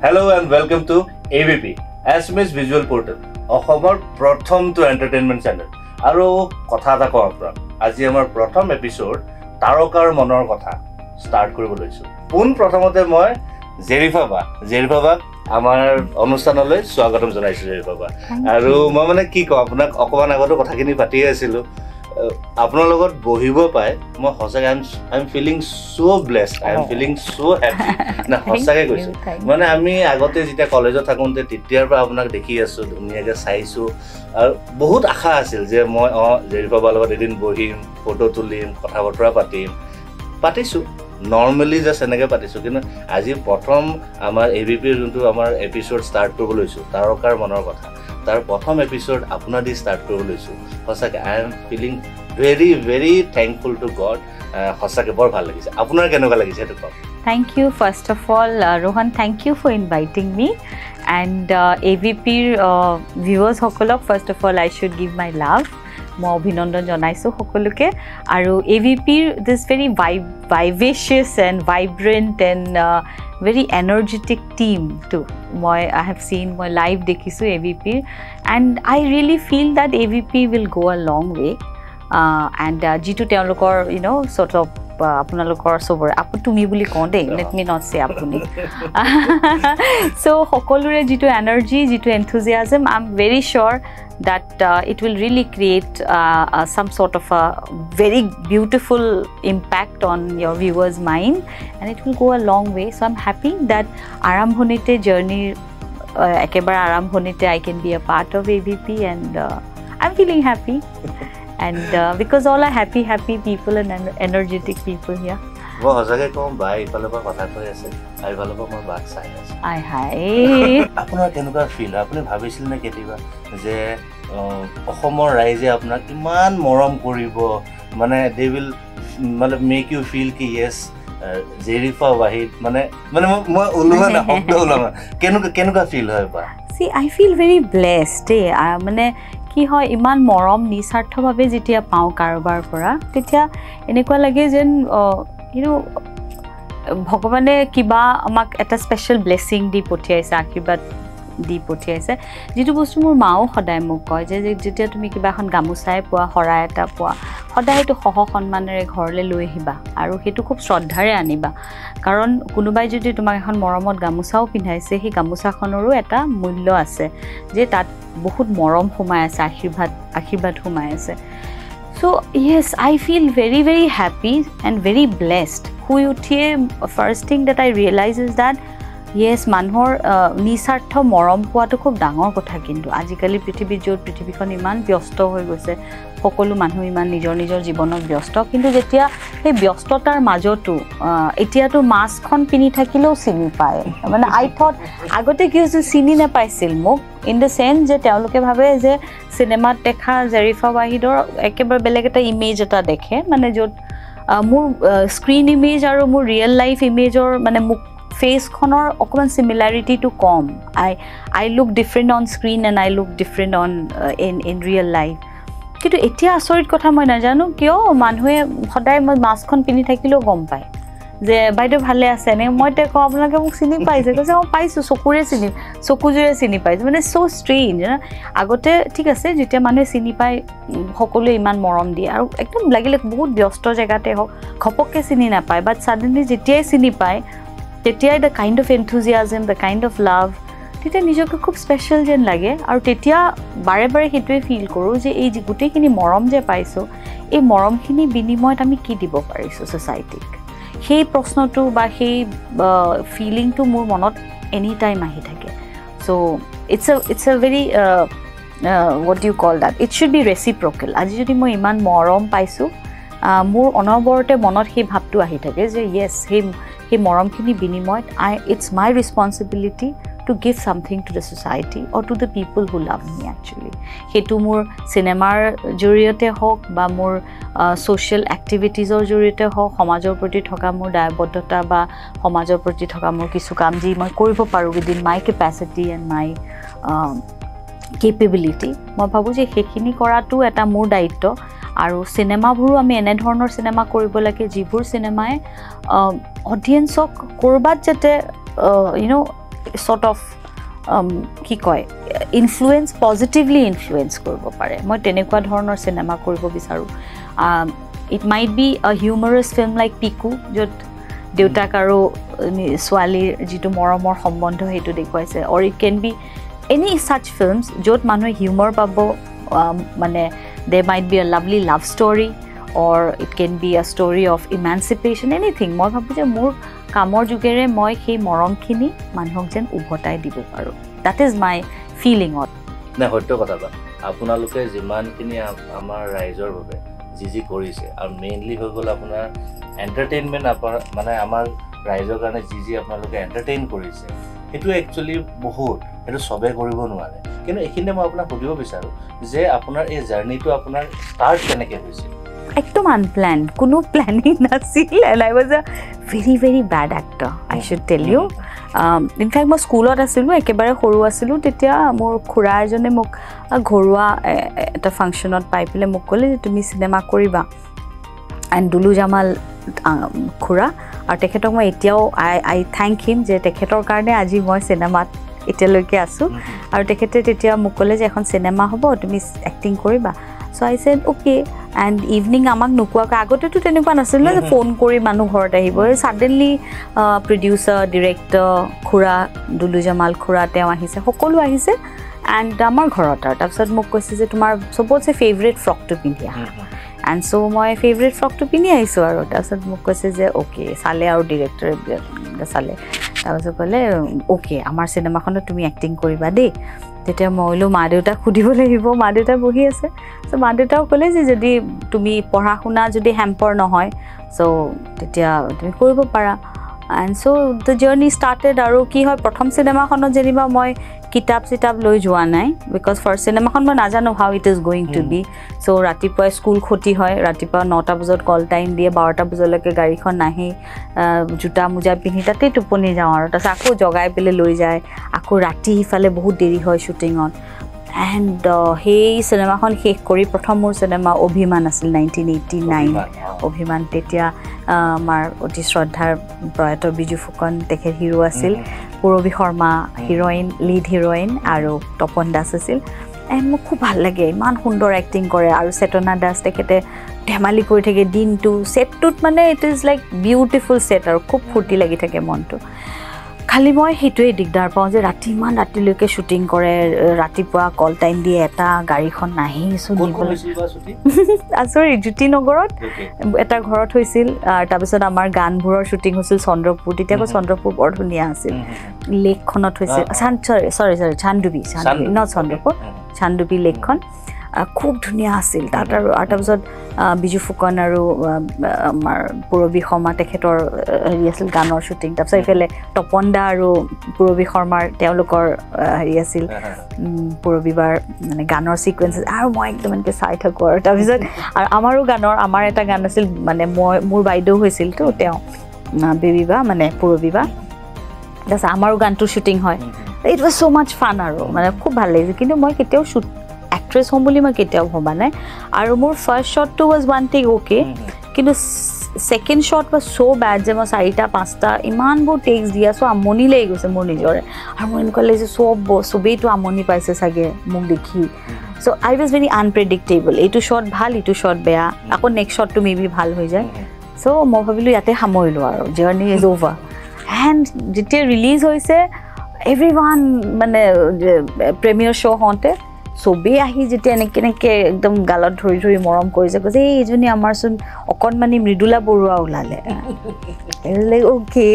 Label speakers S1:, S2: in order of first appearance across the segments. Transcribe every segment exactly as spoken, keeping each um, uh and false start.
S1: Hello and welcome to A V P, Assamese Visual Portal. Assam Pratham to Entertainment Channel. Aro Kotha ta ko apna. Aji amar Pratham episode Tarokar Monor Kotha start koribo loisu. Pun Prathamote moi Zerifa Wahid. Zerifa Wahid amar অনুষ্ঠানলৈ স্বাগতম জনাইছো Zerifa Wahid. Aru moi mane ki ko apunak okoban agoto kothakini pati asilu. Apnar logot bohibo pai moi hosage I'm I'm feeling so blessed. I am feeling so happy. Na hosage koisu. Mane ami agote jita college thakunte titiar pa apnak dekhi asu dunia ke saisu ar bahut akha asil je moi Zerifa Wahid logot edin bohim photo tulim kotha botra patim patisu normally just enage patisu kinu aji prothom amar A V P juntu amar episode start koribo loisu Tarokar Monor Kotha tar prothom episode apuna di start koribo loisu hosake I am feeling very very thankful to God hosake bor bhal lagise apunar kenoka lagise etu ko
S2: Thank you first of all uh, Rohan thank you for inviting me and uh, A V P uh, viewers hokolok first of all I should give my love মই অভিনন্দন জনাইছো সকলোকে আৰু A V P this very vivacious and vibrant and uh, very energetic team too মই I have seen মই live দেখিছো A V P and I really feel that A V P will go a long way uh, and jitu তেওঁলোকৰ you know sort of আপোনালোকৰ সবৰ আপু তুমি বুলি কওঁ দেই let me not say আপুনি so সকলোৰে jitu energy jitu enthusiasm I'm very sure that uh, it will really create uh, uh, some sort of a very beautiful impact on your viewers mind and it will go a long way so I'm happy that arambhonite journey uh, ekebara arambhonite I can be a part of A V P and uh, I'm feeling happy and uh, because all are happy happy people and energetic people here
S1: wo hosage kom bai pale pa kotha koi ase ai bhalo pa moi baak sai ase
S2: ai hai
S1: apunar kenuka feel apuni bhabisil na ketiba je অসমৰ ৰাইজে আপোনাক কিমান মৰম কৰিব মানে they will মানে make you feel ki yes Zerifa Wahid মানে মানে মই ওলোৱা না শব্দ ওলোৱা কেনুকা কেনুকা ফিল হয় বা
S2: see I feel very blessed মানে কি হয় ইমান মৰম নিস্বাৰ্থভাৱে যেতিয়া পাও কাৰোবাৰ পৰা তেতিয়া এনেকুৱা লাগে যেন you know ভগৱানে কিবা আমাক এটা স্পেশাল ব্লেসিং দি পঠিয়াইছে আশীৰ্বাদ দি পঠিয়াইছে যেটো বস্তু মোৰ মাও সদায় মোক কয় যে যেতিয়া তুমি কিবা এখন গামুচাই পোৱা হৰা এটা পোৱা সদায় তো সহ সন্মানেৰে ঘৰলৈ লৈ আহিবা আৰু হেতু খুব শ্ৰদ্ধাৰে আনিবা কাৰণ কোনোবাই যদি তোমাক এখন মৰমত গামুচাও পিন্ধাইছে সেই গামুচাখনৰো এটা মূল্য আছে যে তাত বহুত মৰম সোমাই আছে আশীৰ্বাদ আশীৰ্বাদ সোমাই আছে so yes I feel very very happy and very blessed শুই উঠিয়ে first thing that I realize is that yes মানুহৰ নিস্বাৰ্থ মৰম পোৱাটো খুব ডাঙৰ কথা কিন্তু আজিকালি পৃথিৱী যত পৃথিৱীখন ইমান ব্যস্ত হৈ গৈছে সকলো মানুহ ইমান নিজৰ নিজৰ জীৱনত ব্যস্ত কিন্তু যেতিয়া সেই ব্যস্ততাৰ মাজতো এতিয়াতো মাস্কখন পিনি থাকিলেও চিনি পায় মানে আই থট আগতে কি হৈছে চিনি নাপাইছিল মোক ইন দ্য সেন্স যে তেওঁলোকে ভাবে যে সিনেমাত দেখা Zerifa Wahidৰ একেবাৰে বেলেগ এটা ইমেজ এটা দেখে মানে যত মোৰ স্ক্ৰিন ইমেজ আৰু মোৰ ৰিয়েল লাইফ ইমেজৰ মানে মোক face khonor okman similarity to com I I look different on screen and I look different on uh, in in real life kitu etia asorit kotha moi na janu kyo manhue hoday moi mask khon pini thakilo gom pai je baido bhale ase ne moi te ko apnake muk sini paise kase o paisu sokure sini sokujure sini paise mane so strange na agote thik ase jetia manhue sini pai hokole iman morom die aru ekdom lagile bahut byosto jagate hok khopokke sini na pai but suddenly jetia sini pai তেতিয়া the kind of enthusiasm the kind of love তেতিয়া নিজকে খুব special যেন লাগে আৰু তেতিয়া বাৰে বাৰে হেতুৱে ফিল কৰো যে এই যে গুটেখিনি মৰম যে পাইছো এই মৰমখিনি বিনিময়ত আমি কি দিব পাৰিছো সোসাইটিক সেই প্ৰশ্নটো বা সেই ফিলিংটো মোৰ মনত এনি টাইম আহি থাকে so it's a it's a very uh, uh, what do you call that it should be reciprocal আজি যদি মই ইমান মৰম পাইছো মোৰ অনবৰতে মনত সেই ভাবটো আহি থাকে যে yes হে হে মৰমখিনি বিনিময়ত I it's my responsibility to give something to the society or to the people who love me actually hetu mur cinema joriyote hok ba mur social activities or joriyote hok samajor proti thoka mur dayaboddhota ba samajor proti thoka mur kichu kam ji moi koribo paru within my capacity and my um, capability মই ভাবো যে হেখিনি কৰাটো এটা মোৰ দায়িত্ব আৰু সিনেমাবোৰো আমি এনে ধৰণৰ সিনেমা কৰিব লাগে যিবোৰ সিনেমাই অডিয়েন্সক কৰবাত যেতে you know sort of um কি কয় ইনফ্লুয়েন্স পজিটিভলি ইনফ্লুয়েন্স কৰিব পাৰে মই তেনেকুৱা ধৰণৰ সিনেমা কৰিব বিচাৰো it might be a হিউমাৰাছ film like Piku য'ত দেউতাক আৰু ছোৱালীৰ যিটো মৰমৰ সম্বন্ধ সেইটো দেখুৱাইছে or it can be any such films য'ত মানুহে হিউমাৰ পাব মানে there might be a lovely love story or it can be a story of emancipation anything মই ভাবো যে মোৰ কামৰ যুগেৰে মই সেই মৰমখিনি মানুহক যেন উভতাই দিব পাৰো that is my feeling on
S1: না হয়তো কথা বা আপোনালোকে যিমানখিনি আমাৰ ৰাইজৰ বাবে যি যি কৰিছে আৰু মেইনলি হৈ গ'ল আপোনাৰ এন্টাৰটেইনমেন্ট মানে আমাৰ ৰাইজৰ কাৰণে যি যি আপোনালোকে এন্টাৰটেইন কৰিছে সেইটো একচুয়ালি বহুত সেইটো সবে কৰিব নোৱাৰে কিন্তু এখিনে মই আপোনাক সুধিব বিচাৰো যে আপোনাৰ এই জাৰ্নিটো আপোনাৰ ষ্টাৰ্ট কেনেকৈ হৈছিল
S2: একদম আনপ্ল্যান কোনো প্ল্যানিং নাছিল and I was a very very bad actor I should tell you um in fact মই স্কুলত আছিলো একেবাৰে সৰু আছিলো তেতিয়া মোৰ খুৰা এজনে মোক ঘৰুৱা এটা ফাংচনত পাই পেলে মোক ক'লে যে তুমি সিনেমা কৰিবা and দুলু জামাল খুৰা আৰু তেখেতক মই এতিয়াও আই আই থ্যাংক হিম যে তেখেতৰ কাৰণে আজি মই সিনেমাত এতিয়ালৈকে আছো আৰু তেখেতে তেতিয়া মোক ক'লে যে এখন সিনেমা হ'ব তুমি এক্টিং কৰিবা so I said okay and evening আমাক নোকোৱাকৈ আগতে তো তেনেকুৱা নাছিল না যে ফোন কৰি মানুহ ঘৰত আহিব suddenly producer director খুৰা দুলু জামাল খুৰা তেওঁ আহিছে সকলো আহিছে and আমাৰ ঘৰত আৰু তাৰপিছত মোক কৈছে যে তোমাৰ সবতছে ফেভাৰিট ফ্ৰকটো পিন্ধি আহা and so my favorite frock to pini aiso aro tasat muk koise je okay sale aru director sale taso kole okay amar cinema khon tumi acting koriba de tetia moilo ma deuta khudibo lagibo ma deuta bohi ase so ma deuta kole je jodi tumi porha khuna jodi hamper nohoy so tetia tumi koribo para and so the journey started aru ki hoy prothom cinema khonot jeniba moi kitab sitab loi joa nai because for cinema khon moi najano how it is going to be so ratipa school khoti hoy ratipa nine ta bajot call time die twelve ta bajoleke gari khon nahi juta muja pini tate tuponi jao aru ta ako jogai pele loi jay ako rati hifale bahut deri hoy shooting on and hey cinema khon shekh kori prothom mur cinema obhiman asil nineteen eighty-nine obhiman tetia amar oti shraddhar proyato biju fukan tekhe hero asil Purabi Sharma heroine lead heroine আৰু তপন দাস আছিল and মোক খুব ভাল লাগে ইমান সুন্দৰ acting কৰে আৰু চেতনা দাস তেখেতে ধেমালি কৰি থাকে দিনটো সেটটোত মানে it is like beautiful set আৰু খুব ফূৰ্তি লাগি থাকে মনটো খালি মই হেতুৱে দিগদাৰ পাওঁ যে ৰাতি ইমান ৰাতিলৈকে শুটিং কৰে ৰাতিপুৱা কল টাইম দিয়ে এটা গাড়ীখন নাহি আছৰি জ্যোতি নগৰত এটা ঘৰত হৈছিল তাৰপিছত আমাৰ গানবোৰৰ শুটিং হৈছিল চন্দ্ৰপুৰ তেতিয়াকৈ চন্দ্ৰপুৰ বৰ ধুনীয়া আছিল লেকখনত হৈছিল সৰি সৰি সৰি চান্দুবি চান্দুবি ন চন্দ্ৰপুৰ চান্দুবি লেকখন খুব ধুনীয়া আছিল তাত আৰু তাৰপিছত বিজু ফুকন আৰু আমাৰ পুৰবি শৰ্মা তেখেতৰ হেৰি আছিল গানৰ শুটিং তাৰপিছত ইফালে তপন দা আৰু পুৰবি শৰ্মাৰ তেওঁলোকৰ হেৰি আছিল পুৰবিবাৰ মানে গানৰ সিকুৱেন্স আৰু মই একদম এনেকৈ চাই থাকোঁ আৰু তাৰপিছত আৰু আমাৰো গানৰ আমাৰ এটা গান আছিল মানে মই মোৰ বাইদেউ হৈছিল তো তেওঁ বেবিবা মানে পুৰবিবা তাৰপিছত আমাৰো গানটোৰ শ্বুটিং হয় ইট ৱাজ ছ' মাছ ফান আৰু মানে খুব ভাল লাগিছিল কিন্তু মই কেতিয়াও শ্বুট एक्ट्रेस होम বুলি মই কেতিয়াও ভবা নাই আৰু মোৰ ফাৰ্স্ট শটটো ওয়াজ ওয়ান থিং ওকে কিন্তু second shot was so bad যে মই চাৰিটা পাঁচটা ইমান বহু টেক্স দিয়া সো আমনি লাগি গৈছে মোৰ নিজৰে আৰু মই এনেকুৱা লাগিছে সব সবেইটো আমনি পাইছে চাগে মোক দেখি so I was very unpredictable এইটো শট ভাল এইটো শট বেয়া আকৌ নেক্সট শটটো মেবি ভাল হৈ যায় সো মই ভাবিলোঁ ইয়াতে সামৰিলোঁ আৰু জাৰ্নি ইজ অভাৰ এণ্ড যেতিয়া ৰিলিজ হৈছে এভৰিৱান মানে প্ৰিমিয়াৰ শ্ব' হওঁতে সবে আহি যেতিয়া এনেকৈ এনেকৈ একদম গালত ধৰি ধৰি মৰম কৰিছে কৈছে এই এইজনী আমাৰচোন অকণমানি মৃদুলা বৰুৱা ওলালে অ'কে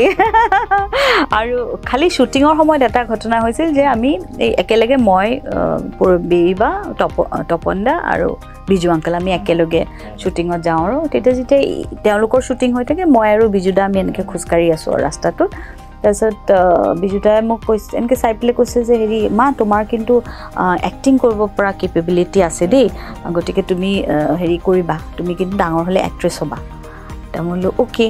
S2: আৰু খালি শ্বুটিঙৰ সময়ত এটা ঘটনা হৈছিল যে আমি এই একেলগে মই পুৰবি বা তপ তপন দা আৰু বিজু আংকল আমি একেলগে শ্বুটিঙত যাওঁ আৰু তেতিয়া যেতিয়া তেওঁলোকৰ শ্বুটিং হৈ থাকে মই আৰু বিজু দা আমি এনেকৈ খোজকাঢ়ি আছোঁ আৰু ৰাস্তাটোত তাৰপিছত বিজুদাই মোক কৈছে এনেকৈ চাই পেলাই কৈছে যে হেৰি মা তোমাৰ কিন্তু এক্টিং কৰিব পৰা কেপেবিলিটি আছে দেই গতিকে তুমি হেৰি কৰিবা তুমি কিন্তু ডাঙৰ হ'লে এক্ট্ৰেছ হ'বা তাৰ মই বোলো অ'কে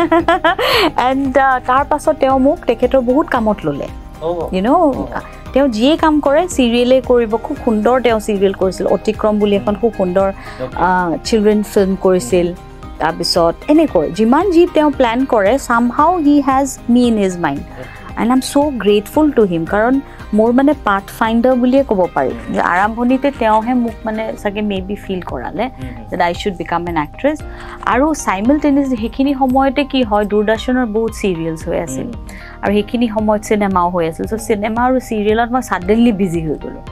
S2: এণ্ড তাৰ পাছত তেওঁ মোক তেখেতৰ বহুত কামত ল'লে ইউ ন' তেওঁ যিয়ে কাম কৰে চিৰিয়েলে কৰিব খুব সুন্দৰ তেওঁ চিৰিয়েল কৰিছিল অতিক্ৰম বুলি এখন খুব সুন্দৰ চিলড্ৰেন ফিল্ম কৰিছিল তাৰপিছত এনেকৈ যিমান যি তেওঁ প্লেন কৰে somehow he has me in his mind and I'm so grateful to him karon mor mane pathfinder buliye kobo pari je arambhonite teo he muk mane sage maybe feel korale that I should become an actress aru simultaneously hekhini homoyte ki hoy durdarshanor bahut serials hoy asil aru hekhini homoyt cinema hoy asil so cinema aru serialot ma suddenly busy hoy golo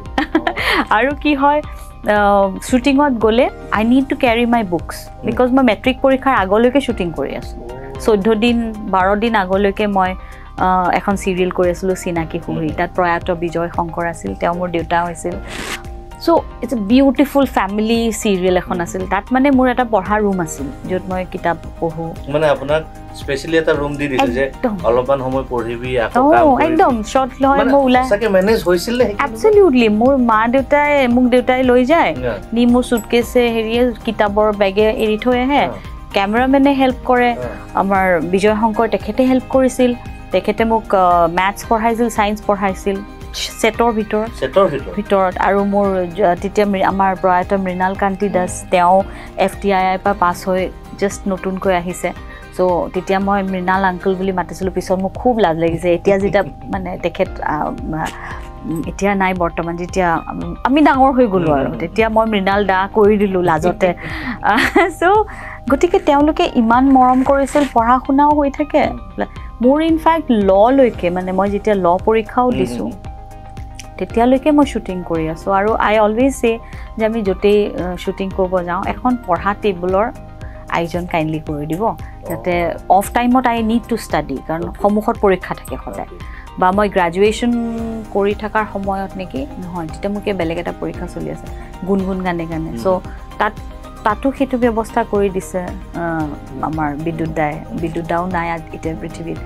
S2: aru ki hoy shooting ot gole I need to carry my books because my metric porikhar agoloke shooting kori asu চৈধ্য দিন বাৰ দিন আগলৈকে মই এখন serial কৰি আছিলো সিনাকি হুৰি তাত প্ৰয়াত বিজয় শংকৰ আছিল তেওঁ মোৰ দেউতা হৈছিল so it's a beautiful family serial এখন আছিল তাত মানে মোৰ এটা পঢ়া ৰুম আছিল যত মই কিতাপ পঢ়ো
S1: মানে আপোনাক স্পেশালি এটা ৰুম দি দিছে যে অলপমান সময় পঢ়িবি আকৌ কাম কৰিবি
S2: একদম শর্ট লয় মই উলা
S1: সঁচাকে মেনেজ হৈছিল নে
S2: এবসলিউটলি মোৰ মা দেউতাই মোক দেউতাই লৈ যায় নি মোৰ সুটকেছে হেৰিয়ে কিতাপৰ বেগে এৰি থৈ আহে ক্যামেৰামেনে হেল্প কৰে আমাৰ বিজয় শংকৰ তেখেতে হেল্প কৰিছিল তেখেতে মোক ম্যাথছ পঢ়াইছিল সায়েন্স পঢ়াইছিল সেটৰ ভিতৰ
S1: সেটৰ ভিতৰ
S2: ভিতৰত আৰু মোৰ তেতিয়া আমাৰ প্ৰয়াত মৃণাল কান্তি দাস তেওঁ এফটিআই পা পাছ হৈ জাস্ট নতুনকৈ আহিছে সো তেতিয়া মই মৃণাল আঙ্কল বুলি মাতিছিলো পিছত মোক খুব লাজ লাগিছে এতিয়া যেটা মানে তেখেত এতিয়া নাই বৰ্তমান যেতিয়া আমি ডাঙৰ হৈ গলো আৰু তেতিয়া মই মৃণাল দা কৰি দিলো লাজতে সো গতিকে তেওঁলোকে ইমান মৰম কৰিছিল পঢ়া শুনাও হৈ থাকে মোৰ ইন ফ্যাক্ট ল লৈকে মানে মই যেতিয়া ল পৰীক্ষাও দিছো তেতিয়ালৈকে মই শুটিং কৰি আছো আৰু আই অলৱেজ সে যে আমি যতে শুটিং কৰিব যাও এখন পঢ়া টেবুলৰ আয়োজন কাইন্ডলি কৰি দিব যাতে অফ টাইমত আই নিড টু ষ্টাডি কাৰণ সমুখত পৰীক্ষা থাকে সদায় বা মই গ্ৰাজুৱেচন কৰি থাকাৰ সময়ত নেকি নহয় তেতিয়া মোক বেলেগ এটা পৰীক্ষা চলি আছে গুণগুণ গানে গানে সো তাত তাতো হেতু ব্যৱস্থা কৰি দিছে আমাৰ বিদ্যুৎ দাই বিদ্যুৎ দাও নাই এতিয়া পৃথিৱীত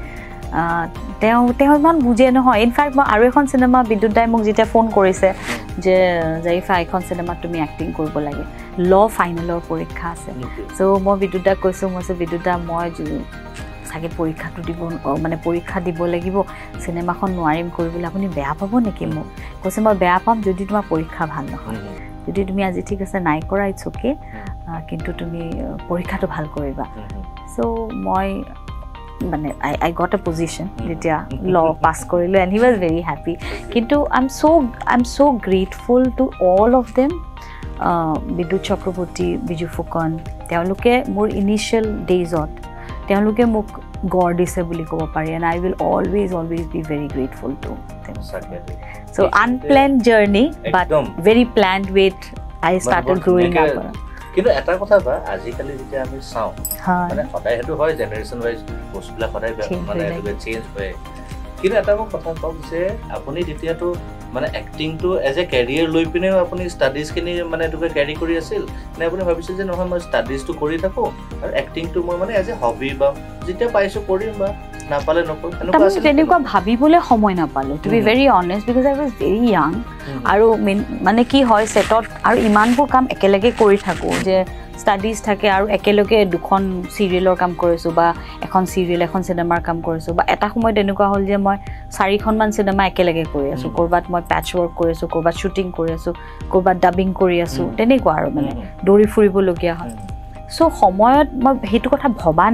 S2: তেওঁ তেওঁ ইমান বুজে নহয় ইনফ্যাক্ট মই আৰু এখন সিনেমা বিদ্যুৎ দাই মোক যেতিয়া ফোন কৰিছে যে জাৰিফা এখন সিনেমা তুমি এক্টিং কৰিব লাগে ল ফাইনেলৰ পৰীক্ষা আছে সো মই বিদ্যুৎ দাক কৈছো মই বিদ্যুৎ দা মই সাগে পৰীক্ষাটো দিব মানে পৰীক্ষা দিব লাগিব সিনেমাখন নোৱাৰিম কৰিবলৈ আপুনি বেয়া পাব নেকি মোক কৈছে মই বেয়া পাম যদি তোমাৰ পৰীক্ষা ভাল নহয় যদি তুমি আজি ঠিক আছে নাই কৰা ইটস ওকে কিন্তু তুমি পৰীক্ষাটো ভাল কৰিবা সো মই মানে I I got a position যেতিয়া law pass কৰিলো and he was very happy কিন্তু I'm so I'm so grateful to all of them বিদ্যুৎ চক্ৰৱৰ্তী বিজু ফুকন তেওঁলোকে মোৰ ইনিশিয়াল ডেজত তেওঁলোকে মোক গড দিছে বুলি ক'ব পাৰি and I will always always be very grateful to them so unplanned journey but very planned with I started growing up
S1: কিন্তু এটা কথা বা আজিকালি যেতিয়া আমি চাও মানে সদায় হেতু হয় জেনাৰেশন ওয়াইজ বস্তুলা সদায় মানে এটো চেঞ্জ হয় কিন্তু এটা কথা কওক যে আপুনি যেতিয়া তো মানে acting to as a career লৈ পিনে আপুনি ষ্টাডিজ কিনি মানে এটো ক্যাৰি কৰি আছিল নে আপুনি ভাবিছিল যে নহয় মই ষ্টাডিজ টু কৰি থাকো আৰু এক্টিং টু মই মানে এজ এ হবি বা যেতিয়া পাইছো কৰিম বা না পালে নকৰো
S2: এনেকুৱা আছিল তেনেকুৱা ভাবিবলে সময় না পালো to be very honest because I was very young আৰু মানে কি হয় সেটত আৰু ইমানবোৰ কাম একেলগে কৰি থাকো যে ষ্টাডিজ থাকে আৰু একেলগে দুখন সিৰিয়েলৰ কাম কৰিছো বা এখন সিৰিয়েল এখন সিনেমাৰ কাম কৰিছো বা এটা সময় তেনেকুৱা হল যে মই চাৰিখন মান সিনেমা একেলগে কৰি আছো কৰবাত মই প্যাচ ৱৰ্ক কৰি আছো কৰবাত শুটিং কৰি আছো কৰবাত ডাবিং কৰি আছো তেনেকুৱা আৰু মানে দৌৰি ফুৰিব লগিয়া হয় সো সময়ত মই হেতু কথা ভবা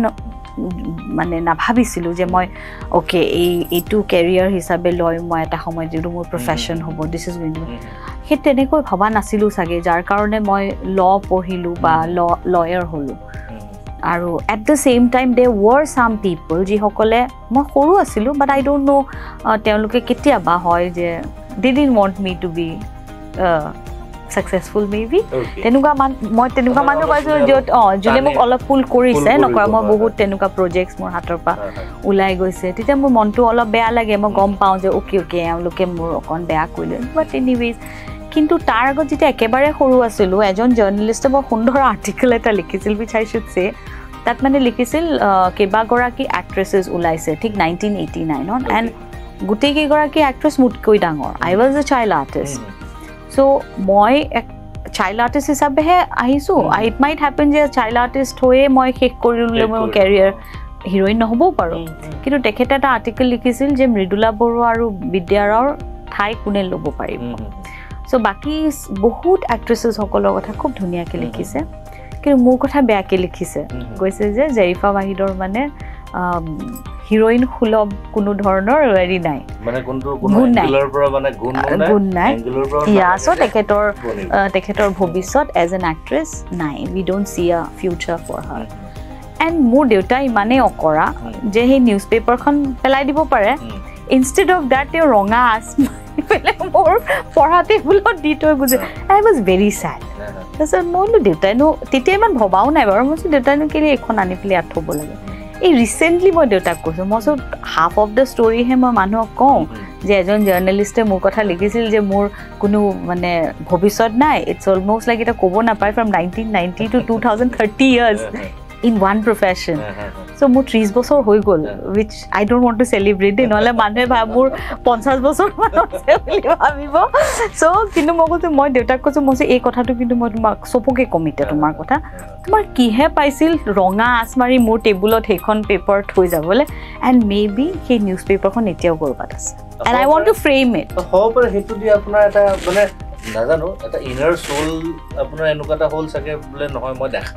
S2: মানে না ভাবিছিলো যে মই ওকে এই এটু ক্যাৰিয়াৰ হিচাপে লৈ মই এটা সময় যেটো মোৰ প্ৰফেশন হ'ব দিস ইজ গোইং টু হে তেনেকৈ ভবা নাছিলো সাগে যাৰ কাৰণে মই ল পঢ়িলো বা লয়াৰ হলো আৰু at the same time they were some people যি সকলে মই সৰু আছিলো বাট আই ডোন্ট নো তেওঁলোকে কেতিয়া বা হয় যে they didn't want me to be successful maybe tenuka man moi tenuka manu paise jot oh june mok olop pull korise nokra moi bahut tenuka projects mor hator pa ulai goise tite mor mon to olop beya lage moi gom pau je okay okay am loke mor okon beya koile but anyways কিন্তু তার আগত যেটা একেবারে সৰু আছিল এজন জার্নালিস্টে বৰ সুন্দৰ আৰ্টিকেল এটা লিখিছিল which I should say তাত মানে লিখিছিল কেবা গৰাকী এক্ট্ৰেছেস ওলাইছে ঠিক nineteen eighty-nine on and গুটেই কি গৰাকী এক্ট্ৰেছ মুটকৈ ডাঙৰ I was a child artist so মই এক চাইল্ড আৰ্টিষ্ট হিচাপে হে আহিছো it might happen যে চাইল্ড আৰ্টিষ্ট হৈ মই শেষ কৰিলে মোৰ ক্যাৰিয়াৰ হিৰোইন নহব পাৰো কিন্তু তেখেতে এটা আৰ্টিকেল লিখিছিল যে মৃদুলা বড়ো আৰু বিদ্যাৰৰ ঠাই কোনে লব পাৰিব সো বাকি বহুত এক্ট্ৰেছেস সকলৰ কথা খুব ধুনিয়াকে লিখিছে কিন্তু মোৰ কথা বেয়াকে লিখিছে কৈছে যে জেৰিফা ৱাহিদৰ মানে হিৰোইন সুলভ কোনো ধৰণৰ হেৰি নাই
S1: মানে কোনটো কোনো এংগেলৰ পৰা মানে গুণ নাই
S2: গুণ নাই
S1: এংগেলৰ পৰা
S2: ইয়া সো তেখেতৰ তেখেতৰ ভৱিষ্যত এজ এন এক্ট্ৰেছ নাই উই ডোন্ট সি আ ফিউচাৰ ফৰ হাৰ এণ্ড মোৰ দেউতা ইমানেই অকৰা যে সেই নিউজ পেপাৰখন পেলাই দিব পাৰে ইনষ্টেড অফ দ্যাট তেওঁ ৰঙা আছ পেলাই মোৰ পঢ়া টেবুলত দি থৈ গুচি আই ৱাজ ভেৰি চেড তাৰপিছত মই বোলো দেউতাইনো তেতিয়া ইমান ভবাও নাই বাৰু মই দেউতাইনো কেলে এখন আনি পেলাই ইয়াত থ'ব লাগে এই ৰিচেণ্টলি মই দেউতাক কৈছোঁ মই চব হাফ অফ দ্য ষ্টৰিহে মই মানুহক কওঁ যে এজন জাৰ্নেলিষ্টে মোৰ কথা লিখিছিল যে মোৰ কোনো মানে ভৱিষ্যত নাই ইটছ অলমষ্ট লাইক এটা ক'ব নাপায় from nineteen ninety to two thousand thirty years in one profession so মোৰ ত্ৰিশ বছৰ হৈ গ'ল which I don't want to celebrate নহ'লে মানুহে ভাব মোৰ পঞ্চাছ বছৰ মান আছে বুলি ভাবিব so কিন্তু মই কৈছোঁ মই দেউতাক কৈছোঁ মই এই কথাটো কিন্তু মই তোমাক চবকে কমিতে তোমাৰ কথা তোমাৰ কিহে পাইছিল ৰঙা আছ মাৰি মোৰ টেবুলত সেইখন পেপাৰ থৈ যাবলৈ এণ্ড মে বি সেই নিউজ পেপাৰখন এতিয়াও ক'ৰবাত আছে and I want to frame it
S1: হ'ব পাৰে সেইটো দি আপোনাৰ এটা মানে নাজানো এটা ইনাৰ সোল আপোনাৰ এনেকুৱা এটা হ'ল চাগে বোলে নহয় মই দেখা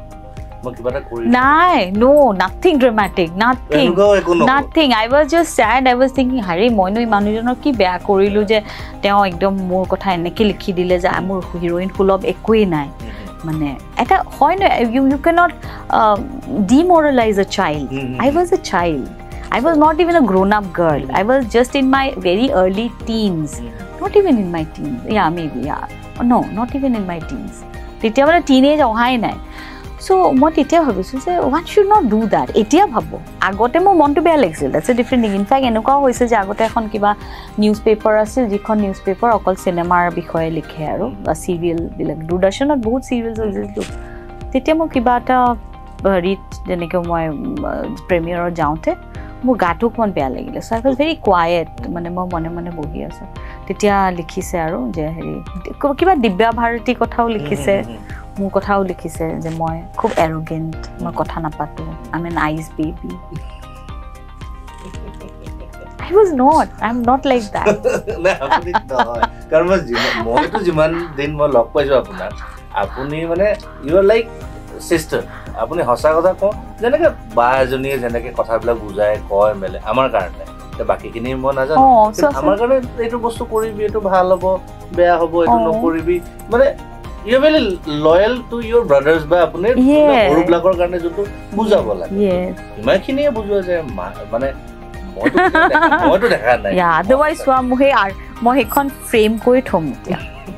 S2: নাই no nothing dramatic nothing nothing I was just sad I was thinking হাৰে মইনো এই মানুহজনৰ কি বেয়া কৰিলোঁ যে তেওঁ একদম মোৰ কথা এনেকৈ লিখি দিলে যে মোৰ হিৰোইন সুলভ একোৱেই নাই মানে এটা হয় ন you you cannot uh, demoralize a child I was a child I was not even a grown up girl I was just in my very early teens not even in my teens yeah maybe yeah no not even in my teens তেতিয়া মানে teenage অহাই নাই so মই তেতিয়া ভাবিছোঁ যে one should not do that এতিয়া ভাবো আগতে মোৰ মনটো বেয়া লাগিছিল that's a different thing in fact এনেকুৱাও হৈছে যে আগতে এখন কিবা নিউজ পেপাৰ আছিল যিখন নিউজ পেপাৰ অকল চিনেমাৰ বিষয়ে লিখে আৰু বা চিৰিয়েলবিলাক দূৰদৰ্শনত বহুত চিৰিয়েলছ হৈছিল তেতিয়া মই কিবা এটা হেৰিত যেনেকৈ মই প্ৰেমিয়াৰত যাওঁতে মোৰ গাটো অকণমান বেয়া লাগিলে so' I was very quiet মানে মই মনে মনে বহি আছোঁ তেতিয়া লিখিছে আৰু যে হেৰি কিবা দিব্যা ভাৰতী কথাও লিখিছে মোৰ কথাও লিখিছে যে মই খুব এৰোগেণ্ট মই কথা নাপাতো I am an ice baby I was not I'm not like that
S1: না আপুনি নহয় কাৰণ মইতো যিমান দিন মই লগ পাইছোঁ আপোনাক আপুনি মানে ইউ আৰ লাইক সিস্টাৰ আপুনি সঁচা কথা কওঁ যেনেকৈ বা এজনীয়ে যেনেকৈ কথাবিলাক বুজাই কয় মেলে আমাৰ কাৰণে বাকীখিনি মই নাজানো আমাৰ কাৰণে এইটো বস্তু কৰিবি এইটো ভাল হ'ব বেয়া হ'ব এইটো নকৰিবি মানে you are very loyal to your brothers বা আপুনি সৰুবিলাকৰ কাৰণে যোনটো বুজাব লাগে ইমানখিনিয়ে বুজোৱা যায় মানে মইতো দেখা নাই
S2: আদাৰৱাইজ চোৱা মোক মই সেইখন ফ্ৰেম কৰি থ'ম এতিয়া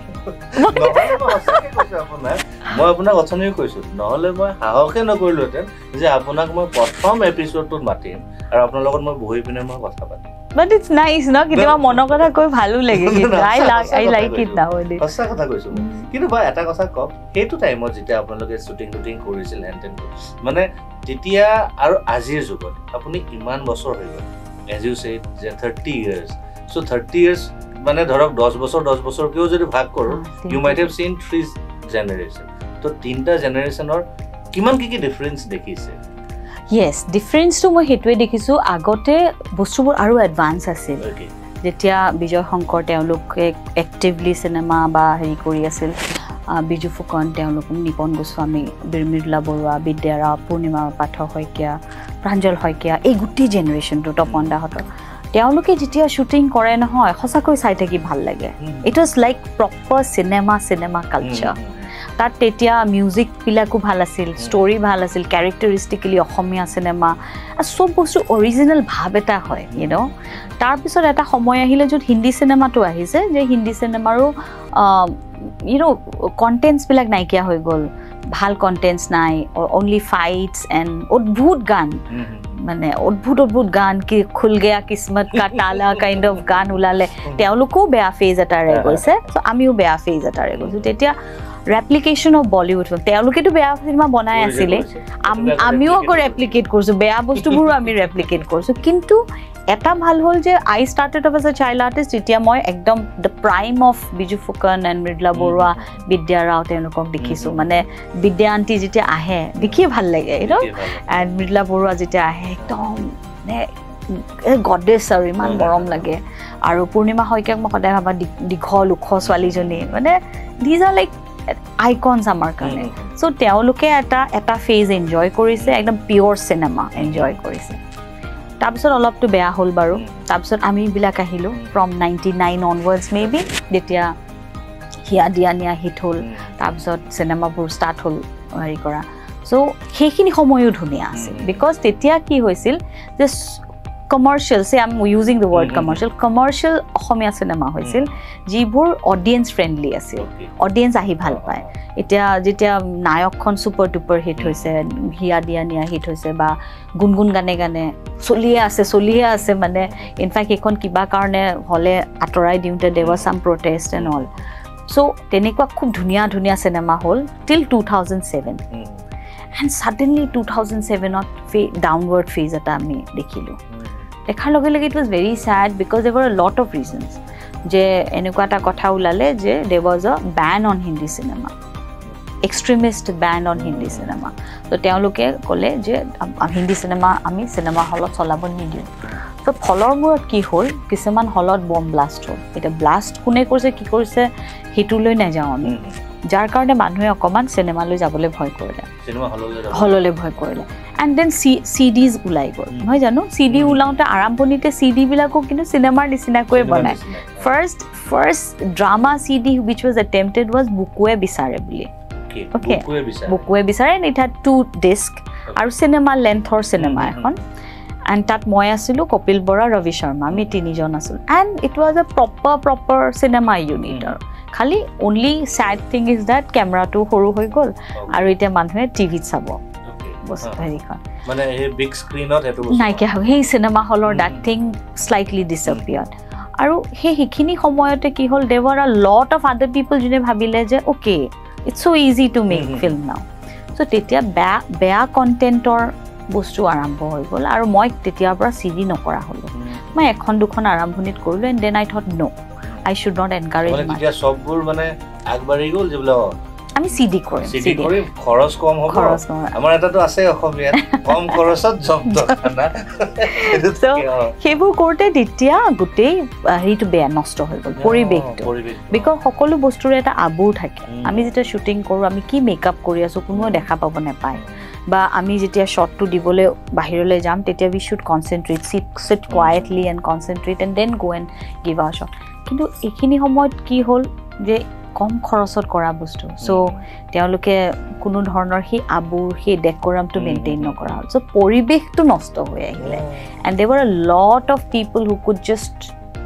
S1: মই আপোনাক অথনিও কৈছোঁ নহ'লে মই সাহসে নকৰিলোহেঁতেন যে আপোনাক মই প্ৰথম এপিছ'ডটোত মাতিম আৰু আপোনাৰ লগত মই বহি পিনে মই কথা পাতিম
S2: but it's nice no কিবা মনৰ কথা কৈ ভালো লাগে I like I like it now
S1: সঁচা কথা কৈছোঁ কিন্তু বা এটা কথা কওক সেইটো টাইমত যেতিয়া আপোনালোকে শ্বুটিং টুটিং কৰিছিল হেণ্টেন মানে তেতিয়া আৰু আজিৰ যুগত আপুনি ইমান বছৰ হৈ গ'ল এজ ইউ ছেড যে thirty years so' thirty years মানে ধৰক দহ বছৰ দহ বছৰকেও যদি ভাগ কৰোঁ you might have seen three generation তো তিনিটা জেনেৰেশ্যনৰ কিমান কি কি ডিফাৰেঞ্চ দেখিছে
S2: yes difference to মই হেতুৱে দেখিছো আগতে বস্তুবোৰ আৰু এডভান্স আছিল যেতিয়া বিজয় শংকৰ তেওঁলোকে এক্টিভলি সিনেমা বা হেৰি কৰি আছিল বিজু ফুকন তেওঁলোক নিপন গোস্বামী বিৰমিলা বৰুৱা বিদ্যাৰা পূৰ্ণিমা পাঠক শইকীয়া প্ৰাঞ্জল শইকীয়া এই গোটেই জেনেৰেশ্যনটো তপন দাহঁতৰ তেওঁলোকে যেতিয়া শ্বুটিং কৰে নহয় সঁচাকৈ চাই থাকি ভাল লাগে it was like proper cinema cinema culture তাত তেতিয়া মিউজিকবিলাকো ভাল আছিল ষ্টৰি ভাল আছিল কেৰেক্টাৰিষ্টিকেলি অসমীয়া চিনেমা চব বস্তু অৰিজিনেল ভাৱ এটা হয় ইউ ন তাৰপিছত এটা সময় আহিলে য'ত হিন্দী চিনেমাটো আহিছে যে হিন্দী চিনেমাৰো ইউ ন কণ্টেণ্টছবিলাক নাইকিয়া হৈ গ'ল ভাল কণ্টেণ্টছ নাই অনলি ফাইটছ এণ্ড অদ্ভুত গান মানে অদ্ভুত অদ্ভুত গান কি খুল গয়া কিসমত কা তালা কাইণ্ড অফ গান ওলালে তেওঁলোকেও বেয়া ফেজ এটাৰে গৈছে চ' আমিও বেয়া ফেজ এটাৰে গৈছোঁ তেতিয়া ৰেপ্লিকেশ্যন অফ বলিউড তেওঁলোকেতো বেয়া চিনেমা বনাই আছিলে আমিও আকৌ ৰেপ্লিকেট কৰিছোঁ বেয়া বস্তুবোৰো আমি ৰেপ্লিকেট কৰিছোঁ কিন্তু এটা ভাল হ'ল যে I started off as a child artist যেতিয়া মই একদম the prime of Biju Phukan and Mridula Baruah Vidya Rao তেওঁলোকক দেখিছোঁ মানে বিদ্যা আণ্টি যেতিয়া আহে দেখিয়ে ভাল লাগে you know and Mridula Baruah যেতিয়া আহে একদম মানে গডেছ আৰু ইমান মৰম লাগে আৰু পূৰ্ণিমা শইকীয়াক মই সদায় ভাবা দীঘল ওখ ছোৱালীজনী মানে দিজ আৰ লাইক আইকনছ আমাৰ কাৰণে চ' তেওঁলোকে এটা এটা ফেজ এনজয় কৰিছে একদম পিয়'ৰ চিনেমা এনজয় কৰিছে তাৰপিছত অলপটো বেয়া হ'ল বাৰু তাৰপিছত আমি বিলাক আহিলো from ninety-nine onwards maybe যেতিয়া হিয়া দিয়া নিয়া হিট হ'ল তাৰপিছত চিনেমাবোৰ ষ্টাৰ্ট হ'ল হেৰি কৰা সো সেইখিনি সময়ও ধুনীয়া আছিল বিকজ তেতিয়া কি হৈছিল যে commercial say I'm using the word commercial commercial অসমীয়া সিনেমা হৈছিল যিবোৰ অডিয়েন্স ফ্ৰেন্ডলি আছিল অডিয়েন্স আহি ভাল পায় এতিয়া যেতিয়া নায়কখন সুপাৰ ডুপাৰ হিট হৈছে হিয়া দিয়া নিয়া হিট হৈছে বা গুনগুন গানে গানে চলিয়ে আছে চলিয়ে আছে মানে ইনফ্যাক্ট এখন কিবা কাৰণে হলে আতৰাই দিওঁতে there was some protest and all so তেনেকুৱা খুব ধুনীয়া ধুনীয়া সিনেমা হ'ল till two thousand seven and suddenly two thousand seven to downward phase এটা আমি দেখিলো দেখাৰ লগে লগে it was very sad because there were a lot of reasons যে এনেকুৱা এটা কথা ওলালে যে there was a ban on Hindi cinema extremist ban on Hindi cinema তো তেওঁলোকে ক'লে যে হিন্দী সিনেমা আমি সিনেমা হলত চলাব নিদিওঁ তো ফলৰ মূৰত কি হ'ল কিছুমান হলত বম ব্লাষ্ট হ'ল এটা ব্লাষ্ট কোনে কৰিছে কি কৰিছে হেতুলৈ নাযাওঁ আমি যাৰ কাৰণে মানুহে অকমান সিনেমালৈ যাবলৈ ভয় কৰিলে
S1: সিনেমা হললৈ
S2: হললৈ ভয় কৰিলে and then সিডিজ ওলাই গ'ল নহয় জানো সিডি ওলাওতে আৰম্ভণিতে সিডি বিলাকো কিন্তু সিনেমাৰ নিচিনাকৈ বনায় first first drama CD which was attempted was বুকুৱে বিচাৰে বুলি okay বুকুৱে বিচাৰে and it had two disc আৰু সিনেমা লেন্থৰ সিনেমা এখন and তাত মই আছিলো কপিল বৰা ৰবি শৰ্মা আমি তিনিজন আছিলো and it was a proper proper cinema unit খালি only sad thing is that camera to সৰু হৈ গ'ল আৰু এতিয়া মানুহে টিভিত চাব বস্তু হেৰিখন
S1: মানে এই বিগ স্ক্ৰিনত হেতু বস্তু
S2: নাইকিয়া হৈ সেই সিনেমা হলৰ that thing slightly disappeared আৰু সেই হিখিনি সময়তে কি হ'ল there were a lot of other people যোনে ভাবিলে যে okay it's so easy to make film now so তেতিয়া বেয়া বেয়া কন্টেন্টৰ বস্তু আৰম্ভ হৈ গ'ল আৰু মই তেতিয়াৰ পৰা সিডি নকৰা হলো মই এখন দুখন আৰম্ভণিত কৰিলো and then I thought no I should not encourage
S1: মানে তেতিয়া সববোৰ মানে আগবাঢ়ি গ'ল যে বলা
S2: আমি সিডি কৰিম
S1: সিডি কৰিম খৰচ কম হ'ব আমাৰ এটাটো আছে অসমীয়াত কম খৰচত জব্দ খানা
S2: so হেবোৰ কৰতে তেতিয়া গুটেই হেৰিটো বেয়া নষ্ট হৈ গ'ল পৰিবেশটো বিকজ সকলো বস্তুৰ এটা আবুৰ থাকে আমি যেতিয়া শুটিং কৰো আমি কি মেকআপ কৰি আছো কোনো দেখা পাব নাপায় বা আমি যেতিয়া শটটো দিবলৈ বাহিৰলৈ যাম তেতিয়া we should concentrate sit sit quietly and concentrate and then go and give our shot কিন্তু এখিনি সময়ত কি হ'ল যে কম খৰচত কৰা বস্তু সো তেওঁলোকে কোনো ধৰণৰ হি আবুৰ হি ডেকোৰামটো মেইনটেইন নকৰা হ'ল সো পৰিবেশটো নষ্ট হৈ আহিলে and there were a lot of people who could just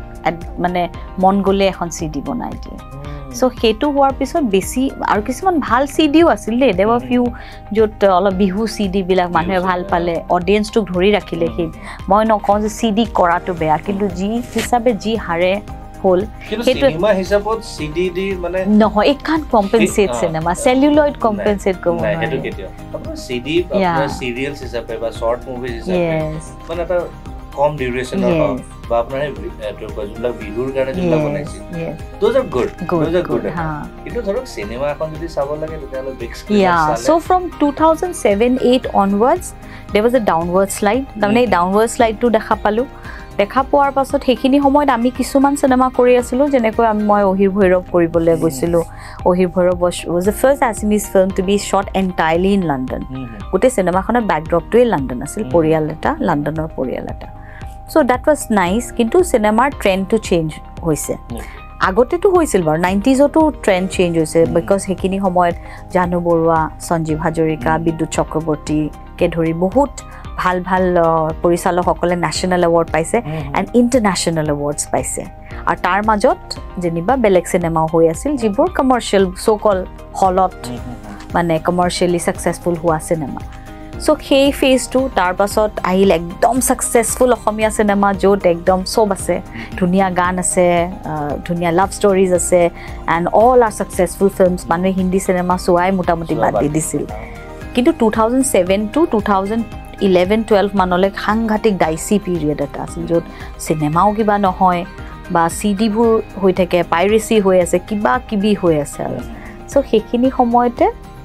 S2: মানে মন গলে এখন সিডি বনাই দিয়ে সো হেতু হোৱাৰ পিছত বেছি আৰু কিছুমান ভাল সিডিও আছিল দে there were few যত অলপ বিহু সিডি বিলাক মানুহে ভাল পালে অডিয়েন্সটো ধৰি ৰাখিলে হি মই নকওঁ যে সিডি কৰাটো বেয়া কিন্তু যি হিচাপে যি হাৰে হল
S1: সিনেমা হিচাপত সিডি দি মানে
S2: নহয় it can't compensate cinema celluloid compensate কৰিব
S1: নাই হেতু কেতিয়া আপোনাৰ সিডি আপোনাৰ সিৰিয়েলছ হিচাপে বা শৰ্ট মুভিজ হিচাপে মানে এটা কম ডিউৰেচনৰ বা আপোনাৰ যোনবিলাক বিহুৰ কাৰণে যোনবিলাক বনাইছিল those are good those are good কিন্তু ধৰক সিনেমা এখন যদি চাব লাগে তেতিয়াহ'লে big screen
S2: yeah so from two thousand seven eight onwards there was a downward slide তাৰমানে downward slide টো দেখা পালো দেখা পোৱাৰ পাছত হেখিনি সময়ত আমি কিছুমান সিনেমা কৰি আছিলো যেনেকৈ আমি মই অহিৰ ভৈৰৱ কৰিবলৈ গৈছিলো Ahir Bhairav was the first Assamese film to be shot entirely in London গোটে সিনেমাখনৰ ব্যাকড্ৰপটোৱে লণ্ডন আছিল পৰিয়াল এটা লণ্ডনৰ পৰিয়াল এটা so that was nice কিন্তু সিনেমাৰ ট্ৰেন্ড টু চেঞ্জ হৈছে আগতেটো হৈছিল বাৰু nineties তো ট্ৰেন্ড চেঞ্জ হৈছে বিকজ হেখিনি সময়ত জানু বৰুৱা সঞ্জীৱ হাজৰিকা বিদ্যুৎ চক্ৰৱৰ্তী কে ধৰি বহুত ভাল ভাল পৰিচালকসকলে ন্যাশনাল এৱাৰ্ড পাইছে এণ্ড ইণ্টাৰনেশ্যনেল এৱাৰ্ডছ পাইছে আৰু তাৰ মাজত যেনিবা বেলেগ চিনেমাও হৈ আছিল যিবোৰ কমাৰ্চিয়েল সো-কল হলত মানে কমাৰ্চিয়েলি সাকসেসফুল হোৱা চিনেমা সো সেই ফেজটো তাৰ পাছত আহিল একদম সাকসেসফুল অসমীয়া চিনেমা য'ত একদম সব আছে ধুনীয়া গান আছে ধুনীয়া লাভ ষ্টৰিজ আছে and all are successful films মানুহে হিন্দী চিনেমা চোৱাই মোটামুটি বাদ দি দিছিল কিন্তু two thousand seven to two thousand eleven twelve মানলৈ সাংঘাতিক ডাইসি পিৰিয়ড এটা আছিল য'ত চিনেমাও কিবা নহয় বা সিডিবোৰ হৈ থাকে পাইৰেচি হৈ আছে কিবা কিবি হৈ আছে আৰু সো সেইখিনি সময়তে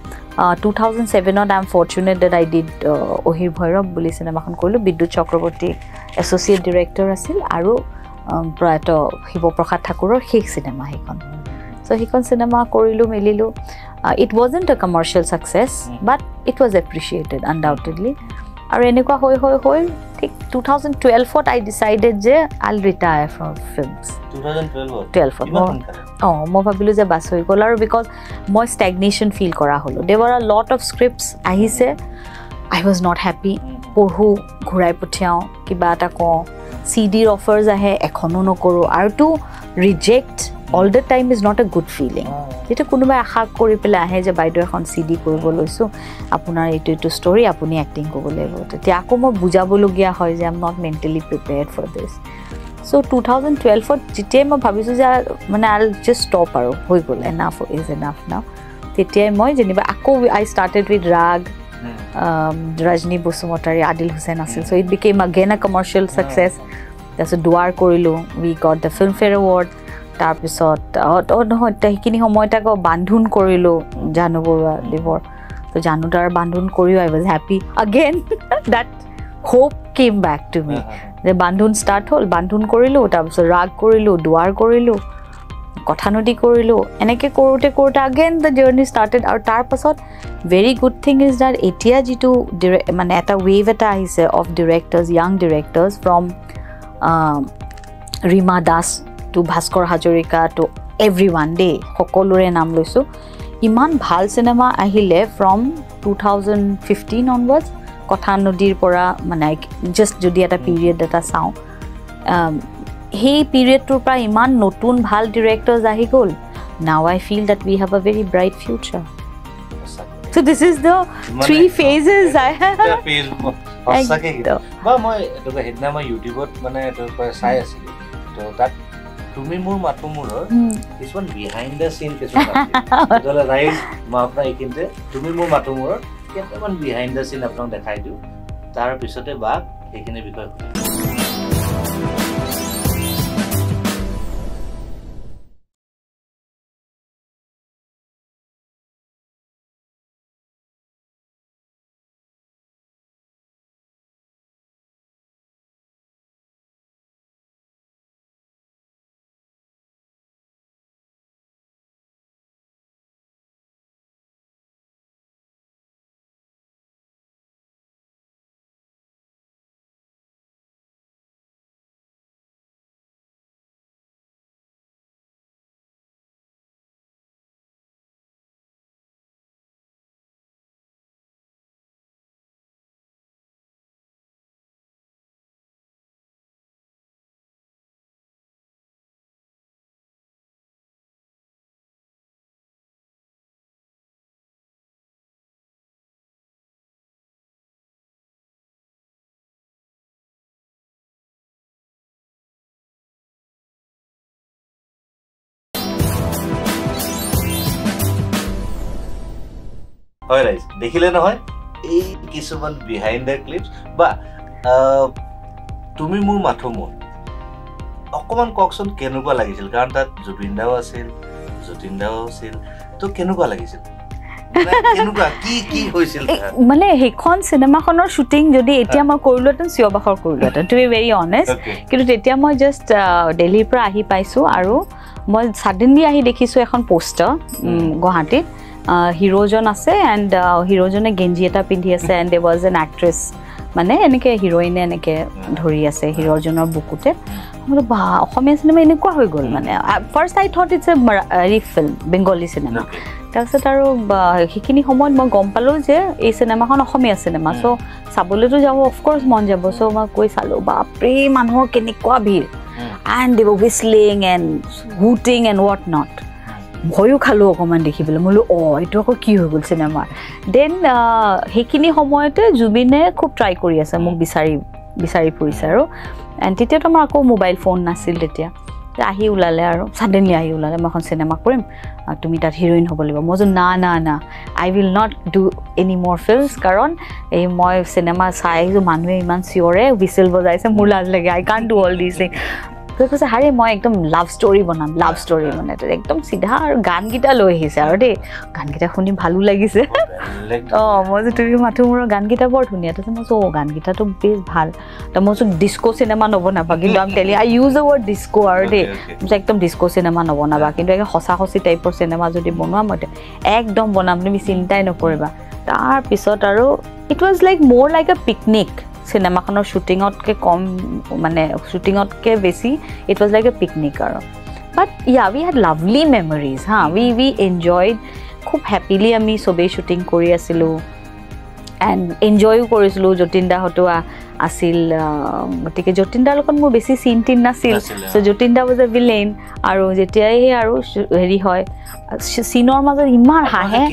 S2: two thousand seven to I'm fortunate that I did Ahir Bhairav বুলি চিনেমাখন কৰিলো বিদ্যুৎ চক্ৰৱৰ্তী এছ'চিয়েট ডিৰেক্টৰ আছিল আৰু প্ৰয়াত শিৱপ্ৰসাদ ঠাকুৰৰ শেষ চিনেমা সেইখন সো সেইখন চিনেমা কৰিলো মিলিলো it wasn't a commercial success but it was appreciated undoubtedly আৰু এনেকুৱা হৈ হৈ হৈ think twenty twelve I decided যে I'll retire from films.
S1: twenty twelve
S2: twelve oh মই ভাবিলো যে বাস হৈ গল আৰু because মই stagnation feel কৰা হলো. There were a lot of scripts আহিছে. I was not happy. পঢ়ো ঘুৰাই পঠিয়াও কিবা এটা কওঁ C D offers আহে এখনো নকৰো আৰু to reject all the time is not a good feeling. যেটা কোনোবাই আশা কৰি পেলাই আহে যে বাইদেউ এখন C D কৰিব লৈছো আপোনাৰ এইটো এইটো ষ্টৰী আপুনি এক্টিং কৰিব লাগিব তেতিয়া আকৌ মই বুজাবলগীয়া হয় যে I'm not mentally prepared for this. So twenty twelve যেতিয়া মই ভাবিছো যে মানে I'll just stop আৰু হৈ গল enough is enough now. তেতিয়া মই যেনিবা আকৌ I started with Rag, um, Rajni Busumotari, Adil Hussain Asil. So it became again a commercial success. That's a duar korilu. We got the Filmfare Award. তাৰ পিছত অ নহয় সেইখিনি সময়ত আকৌ বান্ধুন কৰিলো জানু বৰুৱা দেৱৰ তো জানু তাৰ বান্ধুন কৰিও I was happy again. That hope came back to me. যে বান্ধুন start হল বান্ধুন কৰিলো তাৰ পিছত ৰাগ কৰিলো দুৱাৰ কৰিলো কথানদী কৰিলো এনেকে কৰোতে কৰোতে again the journey started আৰু তাৰ পাছত very good thing is that এতিয়া যেটো মানে এটা wave এটা আহিছে of directors young directors from uh, Rima Das to Bhaskar Hajorika to everyone day সকলোৰে নাম লৈছো ইমান ভাল সিনেমা আহিলে from twenty fifteen onwards কথা নদীৰ পৰা মানে just যদি এটা পিৰিয়ড এটা চাও হে পিৰিয়ডটোৰ পৰা ইমান নতুন ভাল ডিৰেক্টৰ্স আহি গল now I feel that we have a very bright future. So this is the three phases I have.
S1: সঁচাকে বা মই এটো হেডনা মই ইউটিউবত মানে এটো চাই আছিল তো তাত তুমি মোৰ মাথু মুৰৰ কিছুমান বিহাইন্ড দ্য সিন কিছুমান আছে ৰাইজ মই আপোনাৰ এইখিনতে তুমি মোৰ মাথু মুৰৰ কেইটামান বিহাইন্ড দ্য সিন আপোনাক দেখাই দিও তাৰ পিছতে বা এইখিনি বিষয় হয় ৰাইজ দেখিলে নহয় এই কিছুমান বিহাইন্ড দ্য ক্লিপস বা তুমি মোৰ মাথু মোৰ অকমান ককচন কেনেকুৱা লাগিছিল কাৰণ তাত জুবিন দাও আছিল যতীন দাও আছিল তো কেনেকুৱা লাগিছিল কেনেকুৱা কি কি হৈছিল
S2: মানে হেখন সিনেমাখনৰ শুটিং যদি এতিয়া মই কৰিলতেন সিয়বাখৰ কৰিলতেন টু বি ভেৰি অনেষ্ট কিন্তু তেতিয়া মই জাস্ট দিল্লীৰ পৰা আহি পাইছো আৰু মই সাডেনলি আহি দেখিছো এখন পোষ্টাৰ গুৱাহাটীত হিৰোজন আছে এন্ড হিৰোজনে গেঞ্জি এটা পিন্ধি আছে and there was an actress মানে এনেকে হিৰোইনে এনেকে ধৰি আছে হিৰোজনৰ বুকুতে মই বা অসমীয়া সিনেমা এনেকুৱা হৈ গল মানে first I thought it's a ৰি ফিল্ম বেংগলী সিনেমা তাৰপিছত আৰু সেইখিনি সময়ত মই গম পালো যে এই সিনেমাখন অসমীয়া সিনেমা সো চাবলৈতো যাব অফ কোৰ্স মন যাব সো মই কৈ চালো বাপৰে মানুহৰ কেনেকুৱা ভিৰ and they were whistling and hooting and what not ভয়ো খালো অকমান দেখিবলৈ মই ও এটো আকৌ কি হৈ গল সিনেমা দেন হেখিনি সময়তে জুবিনে খুব ট্ৰাই কৰি আছে মোক বিচাৰি বিচাৰি ফুৰিছে আৰু এণ্ড তেতিয়া তো আমাৰ আকৌ মোবাইল ফোন নাছিল তেতিয়া আহি উলালে আৰু সাডেনলি আহি উলালে মই এখন সিনেমা কৰিম তুমি তাত হিৰোইন হ'ব লাগিব মই না না না I will not do any মোৰ ফিল্মছ কাৰণ এই মই সিনেমা চাই যে মানুহে ইমান চিঞৰে হুইসেল বজাইছে মোৰ লাজ লাগে I can't do all this thing তো কৈছে হাৰে মই একদম লাভ ষ্টৰী বনাম লাভ ষ্টৰী মানে একদম সিধা আৰু গান গীতা লৈ আহিছে আৰু দেই গান গীতা শুনি ভালো লাগিছে অ মই যে তুমি মাথু মুৰৰ গান গীতা বৰ ধুনীয়া তো মই ও গান গীতাটো বেছ ভাল তো মই ডিস্কো সিনেমা নবনাবা কিন্তু I am telling I use the word disco আৰু দেই একদম ডিস্কো সিনেমা নবনাবা কিন্তু এক হসা হসি টাইপৰ সিনেমা যদি বনোৱা মই একদম বনাম তুমি চিন্তাই নকৰিবা তাৰ পিছত আৰু ইট ওয়াজ লাইক মোৰ লাইক আ পিকনিক চিনেমাখনৰ শ্বুটিঙতকৈ কম মানে শ্বুটিঙতকৈ বেছি it was like a picnic আৰু but yeah we head lovely memories হা উই উই এনজয়ড খুব হেপিলি আমি চবেই শ্বুটিং কৰি আছিলোঁ এণ্ড এনজয়ো কৰিছিলোঁ যতীন দাহঁতো আছিল গতিকে যতীন দাৰ লগত মোৰ বেছি চিন টিন নাছিল so' Jatin da was a villain আৰু যেতিয়াই আৰু হেৰি হয় চিনৰ মাজত ইমান হাঁহে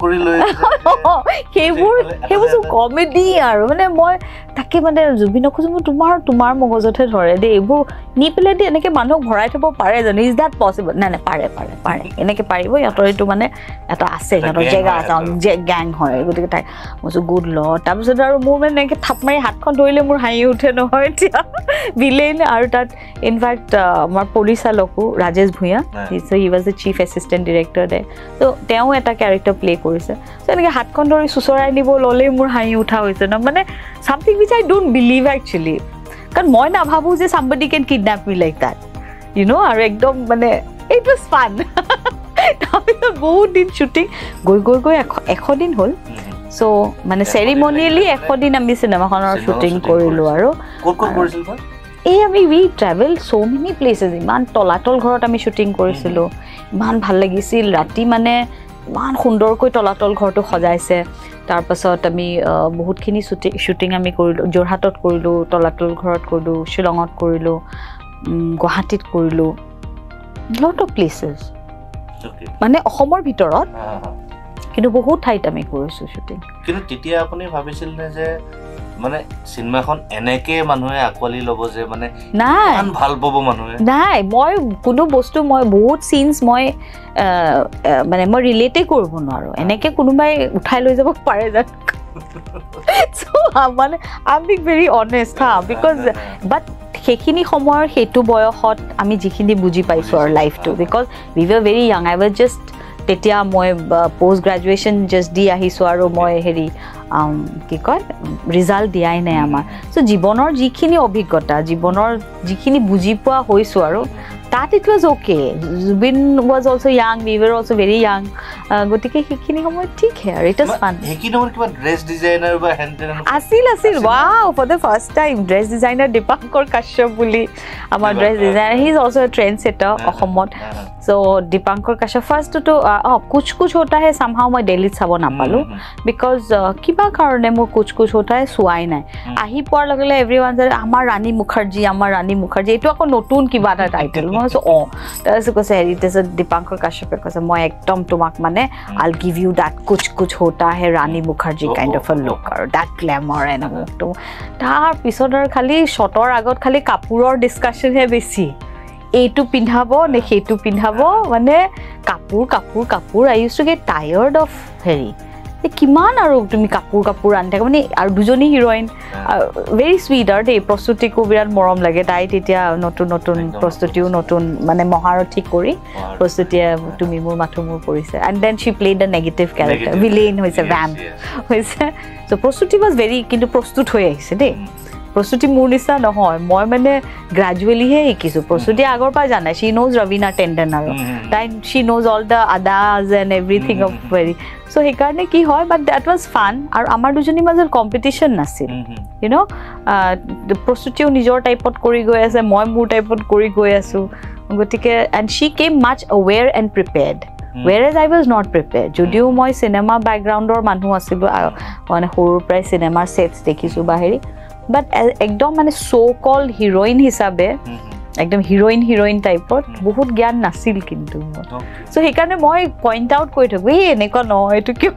S2: সেইবোৰ সেইবোৰ চব কমেডি আৰু মানে মই তাকে মানে জুবিনক কৈছোঁ মই তোমাৰ তোমাৰ মগজতহে ধৰে দেই এইবোৰ নি পেলাই দি এনেকৈ মানুহক ভৰাই থ'ব পাৰে জানো ইজ দেট পচিবল নাই নাই পাৰে পাৰে পাৰে এনেকৈ পাৰিব সিহঁতৰ এইটো মানে এটা আছে সিহঁতৰ জেগা আছে যে গেং হয় গতিকে তাই মই কৈছোঁ গুড ল তাৰপিছত আৰু মোৰ মানে এনেকৈ থাপ মাৰি হাতখন ধৰিলে মোৰ হাঁহি উঠে নহয় এতিয়া ভিলেইন আৰু তাত ইনফেক্ট আমাৰ পৰিচালকো Rajesh Bhuyan he was the chief assistant director দে ত' তেওঁ এটা কেৰেক্টাৰ প্লে কৰিছে ত' এনেকৈ হাতখন ধৰি চুচৰাই নিব ল'লেই মোৰ হাঁহি উঠা হৈছে ন মানে something which I don't believe actually কাৰণ মই নাভাবোঁ যে somebody can kidnap me like that you know' আৰু একদম মানে ইট ৱাজ ফান তাৰপিছত বহুত দিন শ্বুটিং গৈ গৈ গৈ এশ এশ দিন হ'ল চ' মানে চেৰিমনিয়েলি এশ দিন আমি চিনেমাখনৰ শ্বুটিং কৰিলোঁ আৰু এই আমি we travel so' many places ইমান তলাতল ঘৰত আমি শ্বুটিং কৰিছিলোঁ ইমান ভাল লাগিছিল ৰাতি মানে ইমান সুন্দৰকৈ তলাতল ঘৰটো সজাইছে তাৰপাছত আমি বহুতখিনি শ্বুটিং শ্বুটিং আমি কৰিলোঁ যোৰহাটত কৰিলোঁ তলাতল ঘৰত কৰিলোঁ শ্বিলঙত কৰিলোঁ গুৱাহাটীত কৰিলোঁ লট অফ প্লেচেছ মানে অসমৰ ভিতৰত কিন্তু বহুত ঠাইত আমি কৰিছোঁ শ্বুটিং
S1: কিন্তু তেতিয়া আপুনি ভাবিছিল নে যে মানে চিনেমাখন এনেকে মানুহে আঁকোৱালি ল'ব যে মানে
S2: নাই
S1: ভাল পাব মানুহে
S2: নাই মই কোনো বস্তু মই বহুত চিনছ মই মানে মই ৰিলেটেই কৰিব নোৱাৰোঁ এনেকে কোনোবাই উঠাই লৈ যাব পাৰে জানো মানে I am being very honest হা বিকজ বাট সেইখিনি সময়ৰ সেইটো বয়সত আমি যিখিনি বুজি পাইছোঁ আৰু লাইফটো because we were very young I was just তেতিয়া মই পষ্ট গ্ৰেজুৱেশ্যন জাষ্ট দি আহিছোঁ আৰু মই হেৰি কি কয় ৰিজাল্ট দিয়াই নাই আমাৰ চ' জীৱনৰ যিখিনি অভিজ্ঞতা জীৱনৰ যিখিনি বুজি পোৱা হৈছোঁ আৰু তাত it was okay Zubeen was also' young we were also' very young গতিকে সেইখিনি সময়ত ঠিক হে আৰু ইট ৱাজ ফান আছিল আছিল wow for the first time dress designer Dipankar Kashyap বুলি আমাৰ dress designer he is also' a trend setter অসমত চ' দীপাংকৰ কাশ্যপ ফাৰ্ষ্টটোতো অঁ কুচ কুচ হোতাহে চামহাও মই দিল্লীত চাব নাপালোঁ বিকজ কিবা কাৰণে মোৰ কুচ কুচ হোতাহে চোৱাই নাই আহি পোৱাৰ লগে লগে এভৰি ওৱান যে আমাৰ ৰাণী মুখাৰ্জী আমাৰ ৰাণী মুখাৰ্জী এইটো আকৌ নতুন কিবা এটা টাইটেল মই কৈছোঁ অঁ তাৰপিছত কৈছে হেৰি তাৰপিছত দীপাংকৰ কাশ্যপে কৈছে মই একদম তোমাক মানে আইল give U that Kuch Kuch Hota Hai Rani Mukherjee kind of a look আৰু দেট গ্লেমাৰ এণ্ড মুখটো তাৰপিছত আৰু খালি শ্বটৰ আগত খালি কাপোৰৰ ডিছকাশ্যনহে বেছি এইটো পিন্ধাব নে সেইটো পিন্ধাব মানে কাপোৰ কাপোৰ কাপোৰ I use to get tired of হেৰি কিমান আৰু তুমি কাপোৰ কাপোৰ আনি থাকা মানে আৰু দুজনী হিৰইন ভেৰি চুইট আৰু দেই প্ৰস্তুতিকো বিৰাট মৰম লাগে তাই তেতিয়া নতুন নতুন প্ৰস্তুতিও নতুন মানে মহাৰথী কৰি প্ৰস্তুতিয়ে তুমি মোৰ মাথো মোৰ পৰিছে and then she played the negative character villain হৈছে ভেম্প হৈছে চ' প্ৰস্তুতি ৱাজ ভেৰি কিন্তু প্ৰস্তুত হৈ আহিছে দেই প্ৰস্তুতি মোৰ নিচিনা নহয় মই মানে গ্ৰেজুৱেলিহে শিকিছোঁ প্ৰস্তুতি আগৰ পৰা জানাই শ্বি ন'জ ৰবীনা টেণ্ডন আৰু তাই শ্বি ন'জ অল দ্য আদাজ and everything of very so' সেইকাৰণে কি হয় বাট দেট ৱাজ ফান আৰু আমাৰ দুজনীৰ মাজত কম্পিটিশ্যন নাছিল ইউ ন' প্ৰস্তুতিও নিজৰ টাইপত কৰি গৈ আছে মই মোৰ টাইপত কৰি গৈ আছোঁ গতিকে and she came much aware and prepared were as I was not prepared যদিও মই চিনেমা বেকগ্ৰাউণ্ডৰ মানুহ আছিলোঁ মানে সৰুৰ পৰাই চিনেমাৰ ছেটছ দেখিছোঁ বা হেৰি বাট একদম মানে চ' কল হিৰইন হিচাপে একদম হিৰইন হিৰইন টাইপত বহুত জ্ঞান নাছিল কিন্তু চ' সেইকাৰণে মই পইণ্ট আউট কৰি থাকোঁ এই এনেকুৱা নহয় এইটো কিয়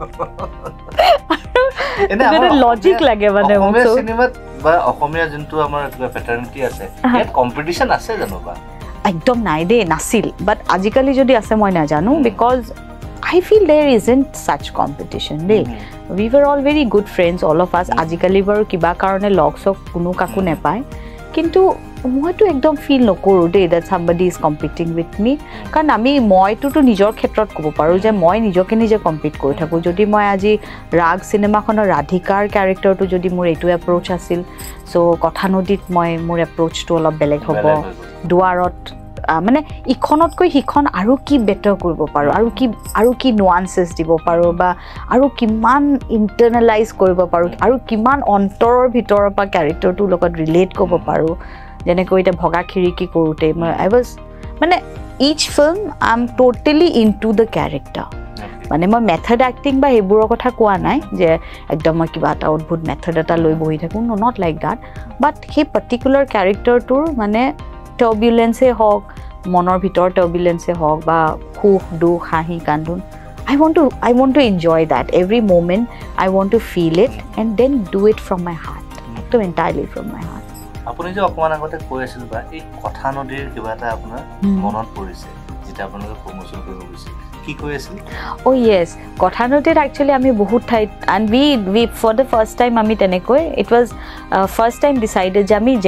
S2: লজিক লাগে মানে
S1: অসমীয়া যোনটো আমাৰ পেটাৰ্ণটি আছে ইয়াত কম্পিটিশ্যন আছে জানো বা
S2: একদম নাই দেই নাছিল বাট আজিকালি যদি আছে মই নাজানো because I feel there isn't such competition দেই we were all very good friends all of us আজিকালি বাৰু কিবা কাৰণে লগ চক কোনো কাকো নেপায় কিন্তু মইতো একদম ফিল নকৰোঁ দেই that somebody is competing with me কাৰণ আমি মইটোতো নিজৰ ক্ষেত্ৰত ক'ব পাৰোঁ যে মই নিজকে নিজে কম্পিট কৰি থাকোঁ যদি মই আজি ৰাগ চিনেমাখনৰ ৰাধিকাৰ কেৰেক্টাৰটো যদি মোৰ এইটো এপ্ৰ'চ আছিল চ' কথা নদীত মই মোৰ এপ্ৰ'চটো অলপ বেলেগ হ'ব দুৱাৰত মানে ইখনতকৈ সিখন আৰু কি বেটাৰ কৰিব পাৰো আৰু কি আৰু কি নুৱান্সেছ দিব পাৰো বা আৰু কিমান ইন্টাৰনালাইজ কৰিব পাৰো আৰু কিমান অন্তৰৰ ভিতৰৰ পৰা ক্যাৰেক্টাৰটোৰ লগত ৰিলেট কৰিব পাৰো যেনেকৈ এটা ভগা খিৰিকি কৰোতে আই ওয়াজ মানে each film I'm totally into the character মানে মই মেথড এক্টিং বা হেবোৰৰ কথা কোৱা নাই যে একদম মই কিবা এটা অদ্ভুত মেথড এটা লৈ বহি থাকো no not like that but হে পাৰ্টিকুলাৰ ক্যাৰেক্টাৰটোৰ মানে টাৰ্বুলেন্সে হওক মনৰ ভিতৰ টাৰ্বুলেন্সে হওক বা খুখ দুখ হাঁহি কান্দোন I want to I want to enjoy that every moment I want to feel it and then do it from my heart to entirely from my heart
S1: আপুনি যে অকমান আগতে কৈ আছিল বা এই কথা নদীৰ কিবা এটা আপোনাৰ মনত পৰিছে যেটা আপোনালোকে প্ৰমোশন কৰিব গৈছিল কি কৈ আছিল
S2: oh yes কথা নদীৰ actually আমি বহুত ঠাই and we we for the first time আমি তেনেকৈ it was uh, first time decided যে আমি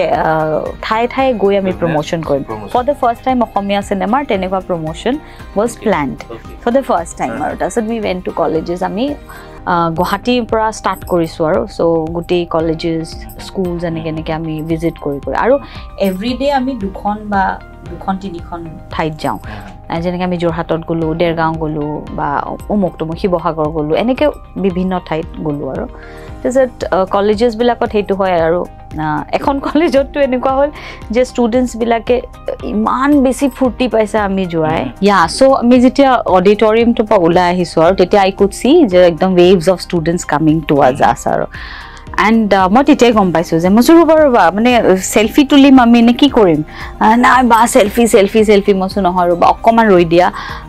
S2: ঠাই ঠাই গৈ আমি প্ৰমোশন কৰিম for the first time Asomiya সিনেমাৰ তেনেকুৱা promotion was planned okay. for the first time আৰু তাৰছত we went to colleges আমি গুৱাহাটীৰ পৰা ষ্টাৰ্ট কৰিছো আৰু সো গুটি কলেজেস স্কুলস এনেকে এনেকে আমি ভিজিট কৰি কৰি আৰু এভৰিডে আমি দুখন বা দুখন তিনিখন ঠাইত যাওঁ যেনেকৈ আমি যোৰহাটত গ'লো দেৰগাঁও গ'লো বা অমুকটো শিৱসাগৰ গ'লো এনেকৈ বিভিন্ন ঠাইত গ'লো আৰু তাৰপিছত কলেজেছবিলাকত সেইটো হয় আৰু এখন কলেজতটো এনেকুৱা হ'ল যে ষ্টুডেণ্টছবিলাকে ইমান বেছি ফূৰ্তি পাইছে আমি যোৱাই ইয়া চ' আমি যেতিয়া অডিটৰিয়ামটোৰ পৰা ওলাই আহিছোঁ আৰু তেতিয়া আই কুড চি যে একদম waves of students coming towards us আৰু এণ্ড মই তেতিয়াই গম পাইছোঁ যে মই চুৰু বাৰু বা মানে চেল্ফি তুলিম আমি নে কি কৰিম নাই বা চেল্ফি চেল্ফি চেল্ফি মই চোন নহয় বা অকণমান ৰৈ দিয়া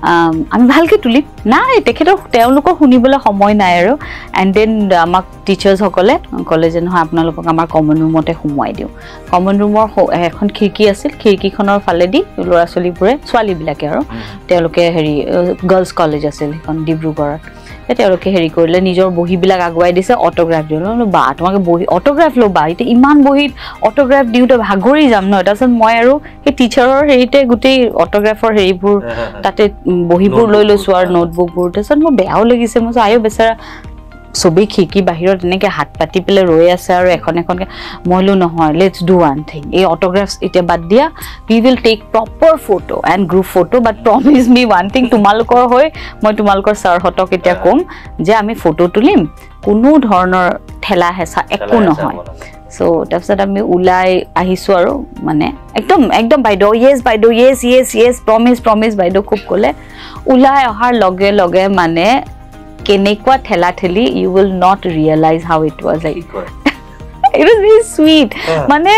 S2: আমি ভালকৈ তুলিম নাই তেখেতক তেওঁলোকক শুনিবলৈ সময় নাই আৰু এণ্ড দেন আমাক টিচাৰ্ছসকলে ক'লে যে নহয় আপোনালোকক আমাৰ কমন ৰুমতে সোমোৱাই দিওঁ কমন ৰুমৰ এখন খিৰিকী আছিল খিৰিকীখনৰ ফালেদি ল'ৰা ছোৱালীবোৰে ছোৱালীবিলাকে আৰু তেওঁলোকে হেৰি গাৰ্লছ কলেজ আছিল সেইখন ডিব্ৰুগড়ত তেওঁলোকে হেৰি কৰিলে নিজৰ বহীবিলাক আগুৱাই দিছে অটোগ্ৰাফ দিলে বা তোমাকে বহি অটোগ্ৰাফ ল'বা এতিয়া ইমান বহীত অটোগ্ৰাফ দিওঁতে ভাগৰি যাম ন তাৰপিছত মই আৰু সেই টিচাৰৰ হেৰিতে গোটেই অটোগ্ৰাফৰ হেৰিবোৰ তাতে বহীবোৰ লৈ লৈছোঁ আৰু নোটবুকবোৰ তাৰপিছত মোৰ বেয়াও লাগিছে মই আয়ো বেচাৰা ছবি খিৰিকী বাহিৰত এনেকৈ হাত পাতি পেলাই ৰৈ আছে আৰু এখন এখনকৈ মইলো নহয় লেটছ ডু ওৱান থিং এই অটোগ্ৰাফছ এতিয়া বাদ দিয়া we will take proper photo and group photo but promise me one thing তোমালোকৰ হৈ মই তোমালোকৰ ছাৰহঁতক এতিয়া ক'ম যে আমি ফটো তুলিম কোনো ধৰণৰ ঠেলা হেঁচা একো নহয় চ' তাৰপিছত আমি ওলাই আহিছোঁ আৰু মানে একদম একদম বাইদেউ য়েছ বাইদেউ য়েছ য়েছ য়েছ প্ৰমিজ প্ৰমিজ বাইদেউ খুব ক'লে ওলাই অহাৰ লগে লগে মানে কেনেকুৱা ঠেলা ঠেলি you will not realize how it was like it was very sweet মানে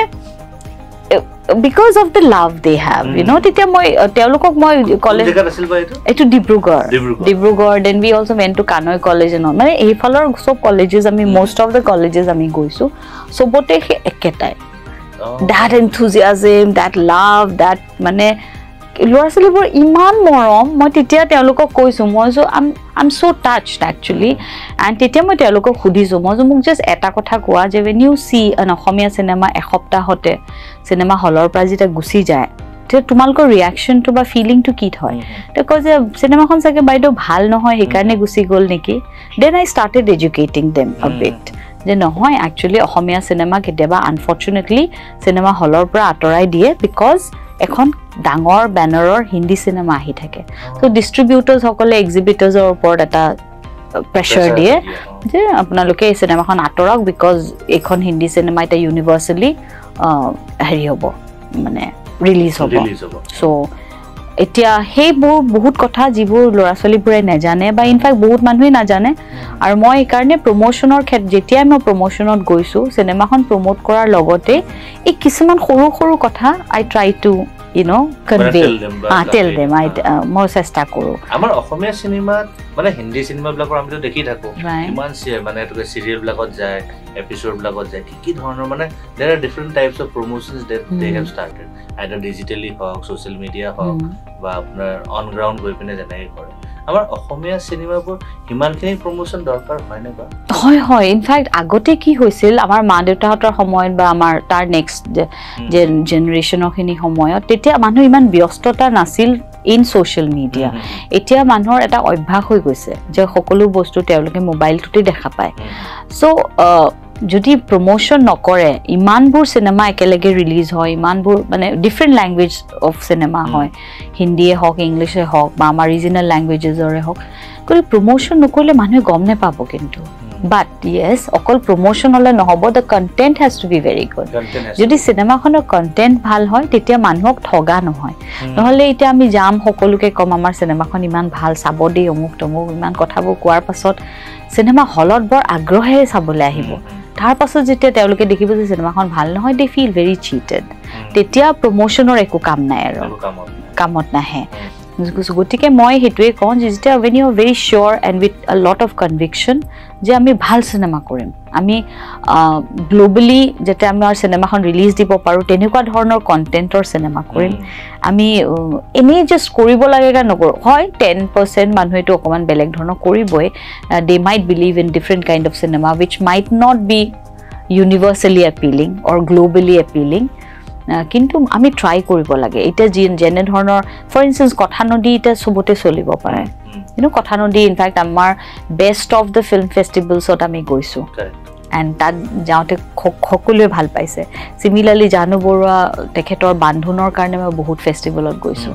S2: because of the love they have you know তেতিয়া মই তেওঁলোকক মই কলেজ এইটো Dibrugarh Dibrugarh then we also went to Kanoi college মানে এইফালৰ সব কলেজেছ আমি most of the colleges আমি গৈছোঁ সবতে একেটাই that enthusiasm that love that মানে ল'ৰা ছোৱালীবোৰ ইমান মৰম মই তেতিয়া তেওঁলোকক কৈছোঁ মই যে আম আম চ' টাচ্ড একচুৱেলি এণ্ড তেতিয়া মই তেওঁলোকক সুধিছোঁ মই যে মোক জাষ্ট এটা কথা কোৱা যে when you see an Asomiya cinema এসপ্তাহতে চিনেমা হলৰ পৰা যেতিয়া গুচি যায় তেতিয়া তোমালোকৰ ৰিয়েকশ্যনটো বা ফিলিংটো কি হয় তেওঁ কয় যে চিনেমাখন চাগে বাইদেউ ভাল নহয় সেইকাৰণে গুচি গ'ল নেকি then I started educating them a bit যে নহয় একচুৱেলি অসমীয়া চিনেমা কেতিয়াবা আনফৰ্চুনেটলি চিনেমা হলৰ পৰা আঁতৰাই দিয়ে বিকজ এখন ডাঙৰ বেনাৰৰ হিন্দী চিনেমা আহি থাকে চ' ডিষ্ট্ৰিবিউটাৰ্ছসকলে এক্সিবিটাৰ্ছৰ ওপৰত এটা প্ৰেছাৰ দিয়ে যে আপোনালোকে এই চিনেমাখন আঁতৰাওক বিকজ এইখন হিন্দী চিনেমা এতিয়া ইউনিভাৰ্চেলি হেৰি হ'ব মানে ৰিলিজ হ'ব চ' এতিয়া সেইবোৰ বহুত কথা যিবোৰ ল'ৰা ছোৱালীবোৰে নাজানে বা ইনফেক্ট বহুত মানুহে নাজানে আৰু মই সেইকাৰণে প্ৰমোশ্যনৰ ক্ষেত্ৰত যেতিয়াই মই প্ৰমোশ্যনত গৈছোঁ চিনেমাখন প্ৰমোট কৰাৰ লগতে এই কিছুমান সৰু সৰু কথা I try to you know convey ah tell them I more চেষ্টা কৰো
S1: আমাৰ অসমীয়া সিনেমাত মানে হিন্দী সিনেমা বিলাকৰ আমি তো দেখি থাকো ইমান মানে এটো সিৰিয়েল বিলাকত যায় এপিসোড বিলাকত যায় কি কি ধৰণৰ মানে there are different types of promotions that mm. they have started either digitally হওক social media হওক বা আপোনাৰ on ground গৈ পিনে যেনেকৈ কৰে আমাৰ অসমীয়া সিনেমাবোৰ হিমানখিনি প্ৰমোশন দৰকাৰ হয় নে বা
S2: হয় হয় ইনফ্যাক্ট আগতে কি হৈছিল আমাৰ মা দেউতাহঁতৰ সময়ত বা আমাৰ তাৰ নেক্সট যে জেনাৰেশনৰখিনি সময়ত তেতিয়া মানুহ ইমান ব্যস্ততা নাছিল ইন সোশ্যাল মিডিয়া এতিয়া মানুহৰ এটা অভ্যাস হৈ গৈছে যে সকলো বস্তু তেওঁলোকে মোবাইলটোতে দেখা পায় সো যদি প্ৰমোশ্যন নকৰে ইমানবোৰ চিনেমা একেলগে ৰিলিজ হয় ইমানবোৰ মানে ডিফাৰেণ্ট ল্যাঙ্গুৱেজ অফ চিনেমা হয় হিন্দীয়ে হওক ইংলিশে হওক বা আমাৰ ৰিজনাল ল্যাঙ্গুৱেজেছৰে হওক গতিকে প্ৰমোশ্যন নকৰিলে মানুহে গম নাপাব কিন্তু But yes, অকল promotion হলে নহব the content has to be very good. যদি সিনেমাখনৰ content ভাল হয় তেতিয়া মানুহক ঠগা নহয় নহলে এতিয়া আমি যাম সকলোকে কম আমাৰ সিনেমাখন ইমান ভাল চাব দে অমুক তমুক ইমান কথাবোৰ কোৱাৰ পাছত সিনেমা হলত বৰ আগ্ৰহেৰে চাবলৈ আহিব তাৰ পাছত যেতিয়া তেওঁলোকে দেখিব যে সিনেমাখন ভাল নহয় they feel very cheated তেতিয়া promotionৰ একো কাম নাই আৰু কামত নাহে গতিকে মই হেতুৱে কওঁ যে যেতিয়া when you are very sure and with a lot of conviction যে আমি ভাল সিনেমা কৰিম আমি গ্লোবালি যেটা আমাৰ সিনেমাখন ৰিলিজ দিব পাৰো তেনেকুৱা ধৰণৰ কন্টেন্টৰ সিনেমা কৰিম আমি এনে জাস্ট কৰিব লাগেগা নকৰ হয় ten percent মানুহেটো অকমান বেলেগ ধৰণৰ কৰিবই they might believe in different kind of cinema which might not be universally appealing or globally appealing কিন্তু আমি ট্রাই কৰিব লাগে এটা জেনে ধৰণৰ ফৰ ইনস্টেন্স কথা নদী এটা সবতে চলিব পাৰে you know কথা নদী in fact আমাৰ best of the film festivals ত আমি গৈছো and তাত যাওঁতে সকলোৱে ভাল পাইছে সিমিলাৰলি জানু বৰুৱা তেখেতৰ বান্ধোনৰ কাৰণে মই বহুত ফেষ্টিভেলত গৈছো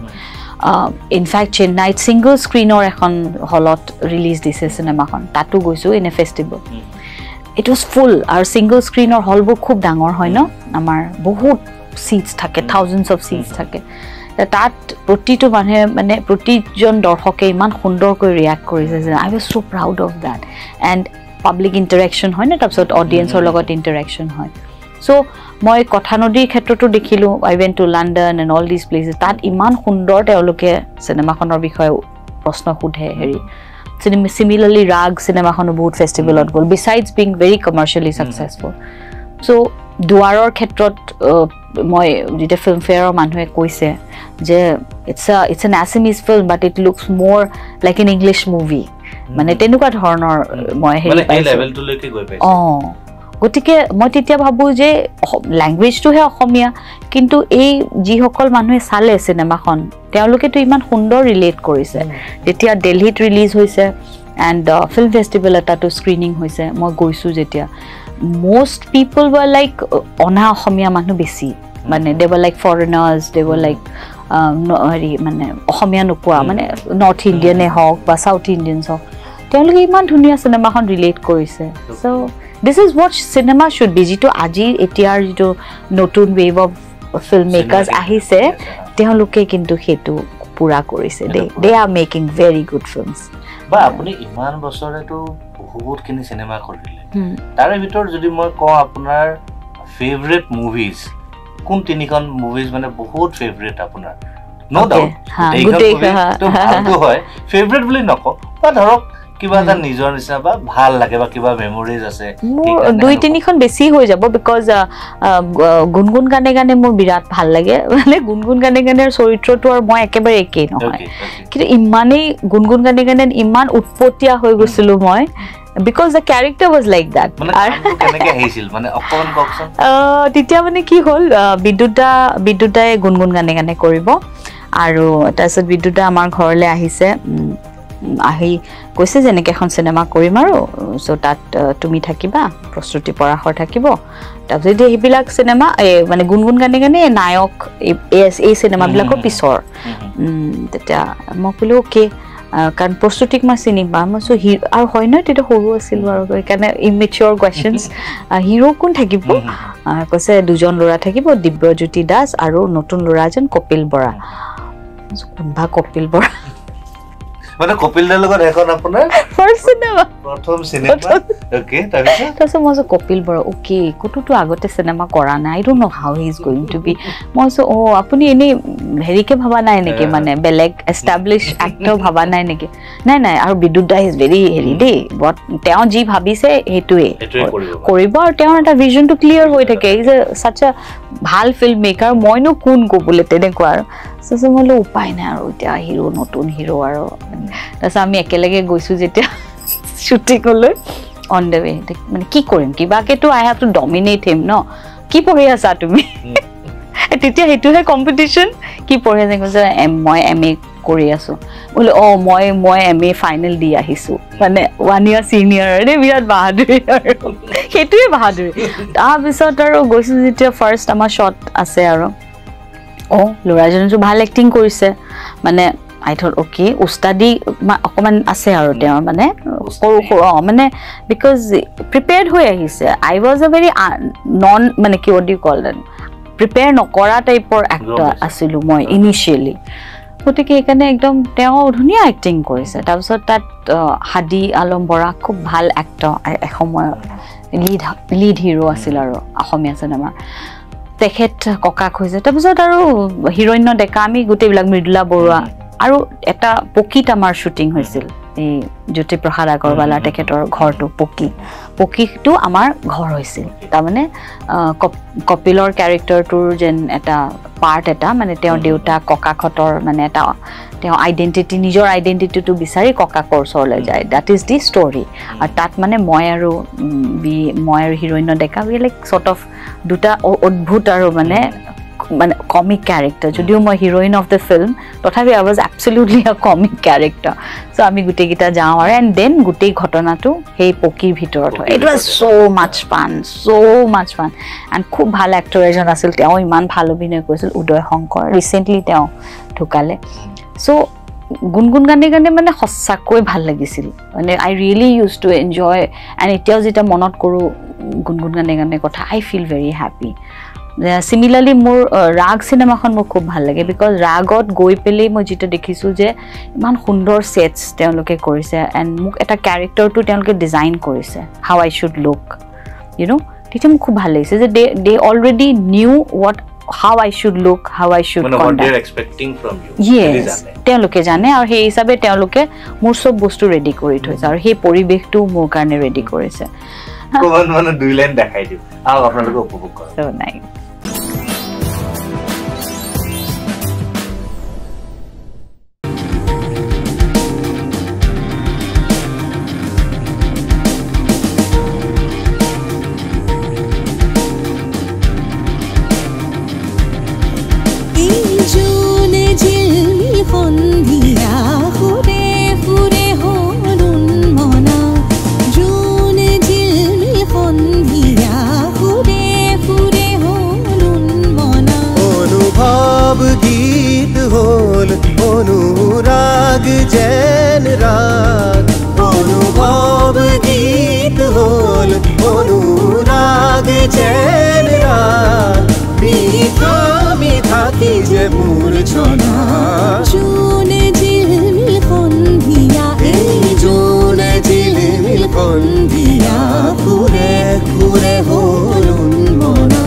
S2: in fact চেন্নাইত সিঙ্গল স্ক্ৰিনৰ এখন হলত ৰিলিজ দিছে সিনেমাখন তাতো গৈছো in a festival it was full our single screenৰ হলবোৰ খুব ডাঙৰ হয় ন আমাৰ বহুত seats থাকে thousands of seats থাকে তাত প্ৰতিটো মানুহে মানে প্ৰতিজন দৰ্শকে ইমান সুন্দৰকৈ ৰিয়াক্ট কৰিছে যে I was so proud of that and public interaction হয় না তাৰপিছত অডিয়েন্সৰ লগত interaction হয় so মই কথা নদীৰ ক্ষেত্ৰটো দেখিলো I went to London and all these places তাত ইমান সুন্দৰ তেওঁলোকে সিনেমাখনৰ বিষয়ে প্ৰশ্ন সুধে হেৰি similarly Rag সিনেমাখনো বহুত ফেষ্টিভেলত গ'ল besides being very commercially successful so দুৱাৰৰ ক্ষেত্ৰত মই যেটা ফিল্ম ফেয়াৰৰ মানুহে কৈছে যে it's a it's an Assamese film but it looks more like an English movie মানে তেনেকুৱা ধৰণৰ মই হেৰি পাইছো লেভেলটো লৈকে গৈ পাইছো অ গতিকে মই তেতিয়া ভাবো যে ল্যাঙ্গুৱেজটো হে অসমীয়া কিন্তু এই যি সকল মানুহে চালে সিনেমাখন তেওঁলোকে তো ইমান সুন্দৰ ৰিলেট কৰিছে যেতিয়া দিল্লীত ৰিলিজ হৈছে and film festival এটাটো স্ক্ৰিনিং হৈছে মই গৈছো যেতিয়া most people were like ona অসমীয়া মানুহ বেছি মানে they were like foreigners they were like um no মানে অসমীয়া নকোৱা মানে নৰ্থ ইণ্ডিয়ানে হওক বা সাউথ ইণ্ডিয়ানছ হওক তেওঁলোকে ইমান ধুনীয়া সিনেমাখন ৰিলেট কৰিছে so this is what cinema should be যেটো আজি এতিয়াৰ যেটো নতুন wave of filmmakers আহিছে তেওঁলোকে কিন্তু হেতু পুৰা কৰিছে they they are making very good films
S1: বা আপুনি ইমান বছৰেটো বহুত কিনি সিনেমা কৰিলে তাৰে ভিতৰ যদি মই কওঁ আপোনাৰ ফেভাৰিট মুভিজ কোন তিনিখন মুভিজ মানে বহুত ফেভাৰিট আপোনাৰ নো ডাউট এইটো ভালটো হয় ফেভাৰিট বুলি নকওঁ বা ধৰক কিবা এটা নিজৰ নিচিনা বা ভাল লাগে বা কিবা মেমৰিজ আছে
S2: দুই তিনিখন বেছি হৈ যাব বিকজ গুনগুন গানে গানে মোৰ বিৰাট ভাল লাগে মানে গুনগুন গানে গানৰ চৰিত্ৰটো আৰু মই একেবাৰে একেই নহয় কিন্তু ইমানেই গুনগুন গানে গানে ইমান উৎপত্তিয়া হৈ গৈছিলো মই because the character was like that
S1: মানে কেনেকৈ আহিছিল মানে অকমান কওকচোন
S2: তেতিয়া মানে কি হ'ল বিদ্যুতা বিদ্যুতাই গুনগুন গানে গানে কৰিব আৰু তাৰপিছত বিদ্যুতা আমাৰ ঘৰলৈ আহিছে আহি কৈছে যেনেকৈ এখন সিনেমা কৰিম আৰু সো তাত তুমি থাকিবা প্ৰস্তুতি পৰাখৰ থাকিব তাৰপিছত এইবিলাক সিনেমা মানে গুনগুন গানে গানে নায়ক এই সিনেমাবিলাকৰ পিছৰ তেতিয়া মই ক'লো ওকে কাৰণ প্ৰস্তুতিক মই চিনি পাম সো আৰু হয় ন তেতিয়া সৰু আছিল আৰু সেইকাৰণে ইমেচিউৰ কোৱেশ্চনছ হিৰো কোন থাকিব কৈছে দুজন ল'ৰা থাকিব দিব্যজ্যোতি দাস আৰু নতুন ল'ৰা এজন কপিল বৰা কোনবা কপিল বৰা
S1: মানে কপিল দাৰ লগত এখন আপোনাৰ
S2: ফাৰ্ষ্ট সিনেমা
S1: প্ৰথম সিনেমা ওকে তাৰপিছত
S2: তাৰপিছত মই কপিল বৰা ওকে কোটোটো আগতে সিনেমা কৰা নাই I don't know how he is going to be মই ও আপুনি এনে হেৰিকে ভাবা নাই নেকি মানে বেলেগ এস্টাবলিশ এক্টৰ ভাবা নাই নেকি নাই নাই আৰু বিদ্যুৎ দা ইজ ভেৰি হেৰি দে বাট তেওঁ যি ভাবিছে হেতুৱে কৰিব আৰু তেওঁৰ এটা ভিজনটো ক্লিয়াৰ হৈ থাকে ইজ এ সাচ আ ভাল ফিল্ম মেকাৰ মইনো কোন কবলে তেনেকুৱা আৰু সো মলে উপায় নাই আৰু এতিয়া হিৰো নতুন হিৰো আৰু তাৰপিছত আমি একেলগে গৈছো যেতিয়া শ্বুটিংলৈ অন দ্য ৱে মানে কি কৰিম কিবাকেতো I have to dominate him ন কি পঢ়ি আছা তুমি তেতিয়া সেইটোহে কম্পিটিশ্যন কি পঢ়ি আছে কৈছে মই এম এ কৰি আছো বোলে অ মই মই এমএ ফাইনেল দি আহিছো মানে ওৱান ইয়াৰ সিনিয়ৰ ৰে বিৰাট বাহাদুৰি আৰু হেতুৱে বাহাদুৰি তাৰ পিছত আৰু গৈছো যেতিয়া ফাৰ্স্ট আমাৰ শট আছে আৰু ও লৰাজনটো ভাল এক্টিং কৰিছে মানে I thought okay উস্তাদি অকমান আছে আৰু তেওঁ মানে সৰু সৰু মানে because prepared হৈ আহিছে I was a very uh, non মানে কি what do you call that prepare নকৰা টাইপৰ actor আছিলো মই initially গতিকে এখানে একদম তেওঁ ধুনীয়া এক্টিং কৰিছে তাৰপিছত তাত হাদি আলম বৰা খুব ভাল এক্টৰ এসময় লিড লিড হিৰো আছিল আৰু অসমীয়া চিনেমা তেখেত ককাক হৈছে তাৰপিছত আৰু হিৰোইন ডেকা আমি গোটেইবিলাক মৃদুলা বৰুৱা আৰু এটা পকিত আমাৰ শুটিং হৈছিল এই জ্যোতি প্ৰসাদ আগৰৱালা তেখেতৰ ঘৰটো পকি পকিটো আমাৰ ঘৰ হৈছিল তাৰ মানে কপিলৰ ক্যাৰেক্টাৰটোৰ যেন এটা পাৰ্ট এটা মানে তেওঁ দেউতা ককাখতৰ মানে এটা তেওঁ আইডেন্টিটি নিজৰ আইডেন্টিটিটো বিচাৰি ককাকৰ ওচৰলৈ যায় দ্যাট ইজ দি ষ্টৰী আৰু তাত মানে মই আৰু বি মই আৰু হিৰোইন ডেকা বি লাইক সৰ্ট অফ দুটা অদ্ভুত আৰু মানে মানে কমিক ক্যাৰেক্টাৰ যদিও মই হিৰোইন অফ দ্য ফিল্ম তথাপি I was absolutely a comic character so আমি গুটেই গিটা যাওঁ আৰু এন্ড দেন গুটেই ঘটনাটো সেই পকিৰ ভিতৰত হয় it was so much fun so much fun and খুব ভাল এক্টৰ এজন আছিল তেওঁ ইমান ভাল অভিনয় কৰিছিল উদয় শংকৰ ৰিসেন্টলি তেওঁ ঢুকালে সো গুনগুন গানে গানে মানে সঁচাকৈ ভাল লাগিছিল মানে I really use to enjoy and এতিয়াও যেটা মনত কৰো Gun Gun Gaane Gaane I feel very happy Similarly মোৰ ৰাগ সিনেমাখন মোক খুব ভাল লাগে because ৰাগত গৈ পেলে মই যেটা দেখিছো যে ইমান সুন্দৰ সেটস তেওঁলোকে কৰিছে এন্ড মোক এটা ক্যাৰেক্টাৰটো তেওঁলোকে ডিজাইন কৰিছে how I should look you know তেতিয়া মোক খুব ভাল লাগিছে যে they they already knew what how I should look how I should conduct
S1: what they are expecting from you
S2: yes তেওঁলোকে জানে আৰু সেই হিচাপে তেওঁলোকে মোৰ সব বস্তু ৰেডি কৰি থৈছে আৰু সেই পৰিবেশটো মোৰ কাৰণে ৰেডি কৰিছে
S1: কোন মানে দুই লাইন দেখাই দিও আও আপোনালোকে উপভোগ কৰক
S2: so nice
S3: अनुराग जैन राग अनुभव गीत होल अनुराग जैन राग मीठा मीठा की जे मूर्छना जून झिलमिल सन्धिया এই জুন ঝিলমিল সন্ধিয়া ঘুরে ঘুরে হল মনা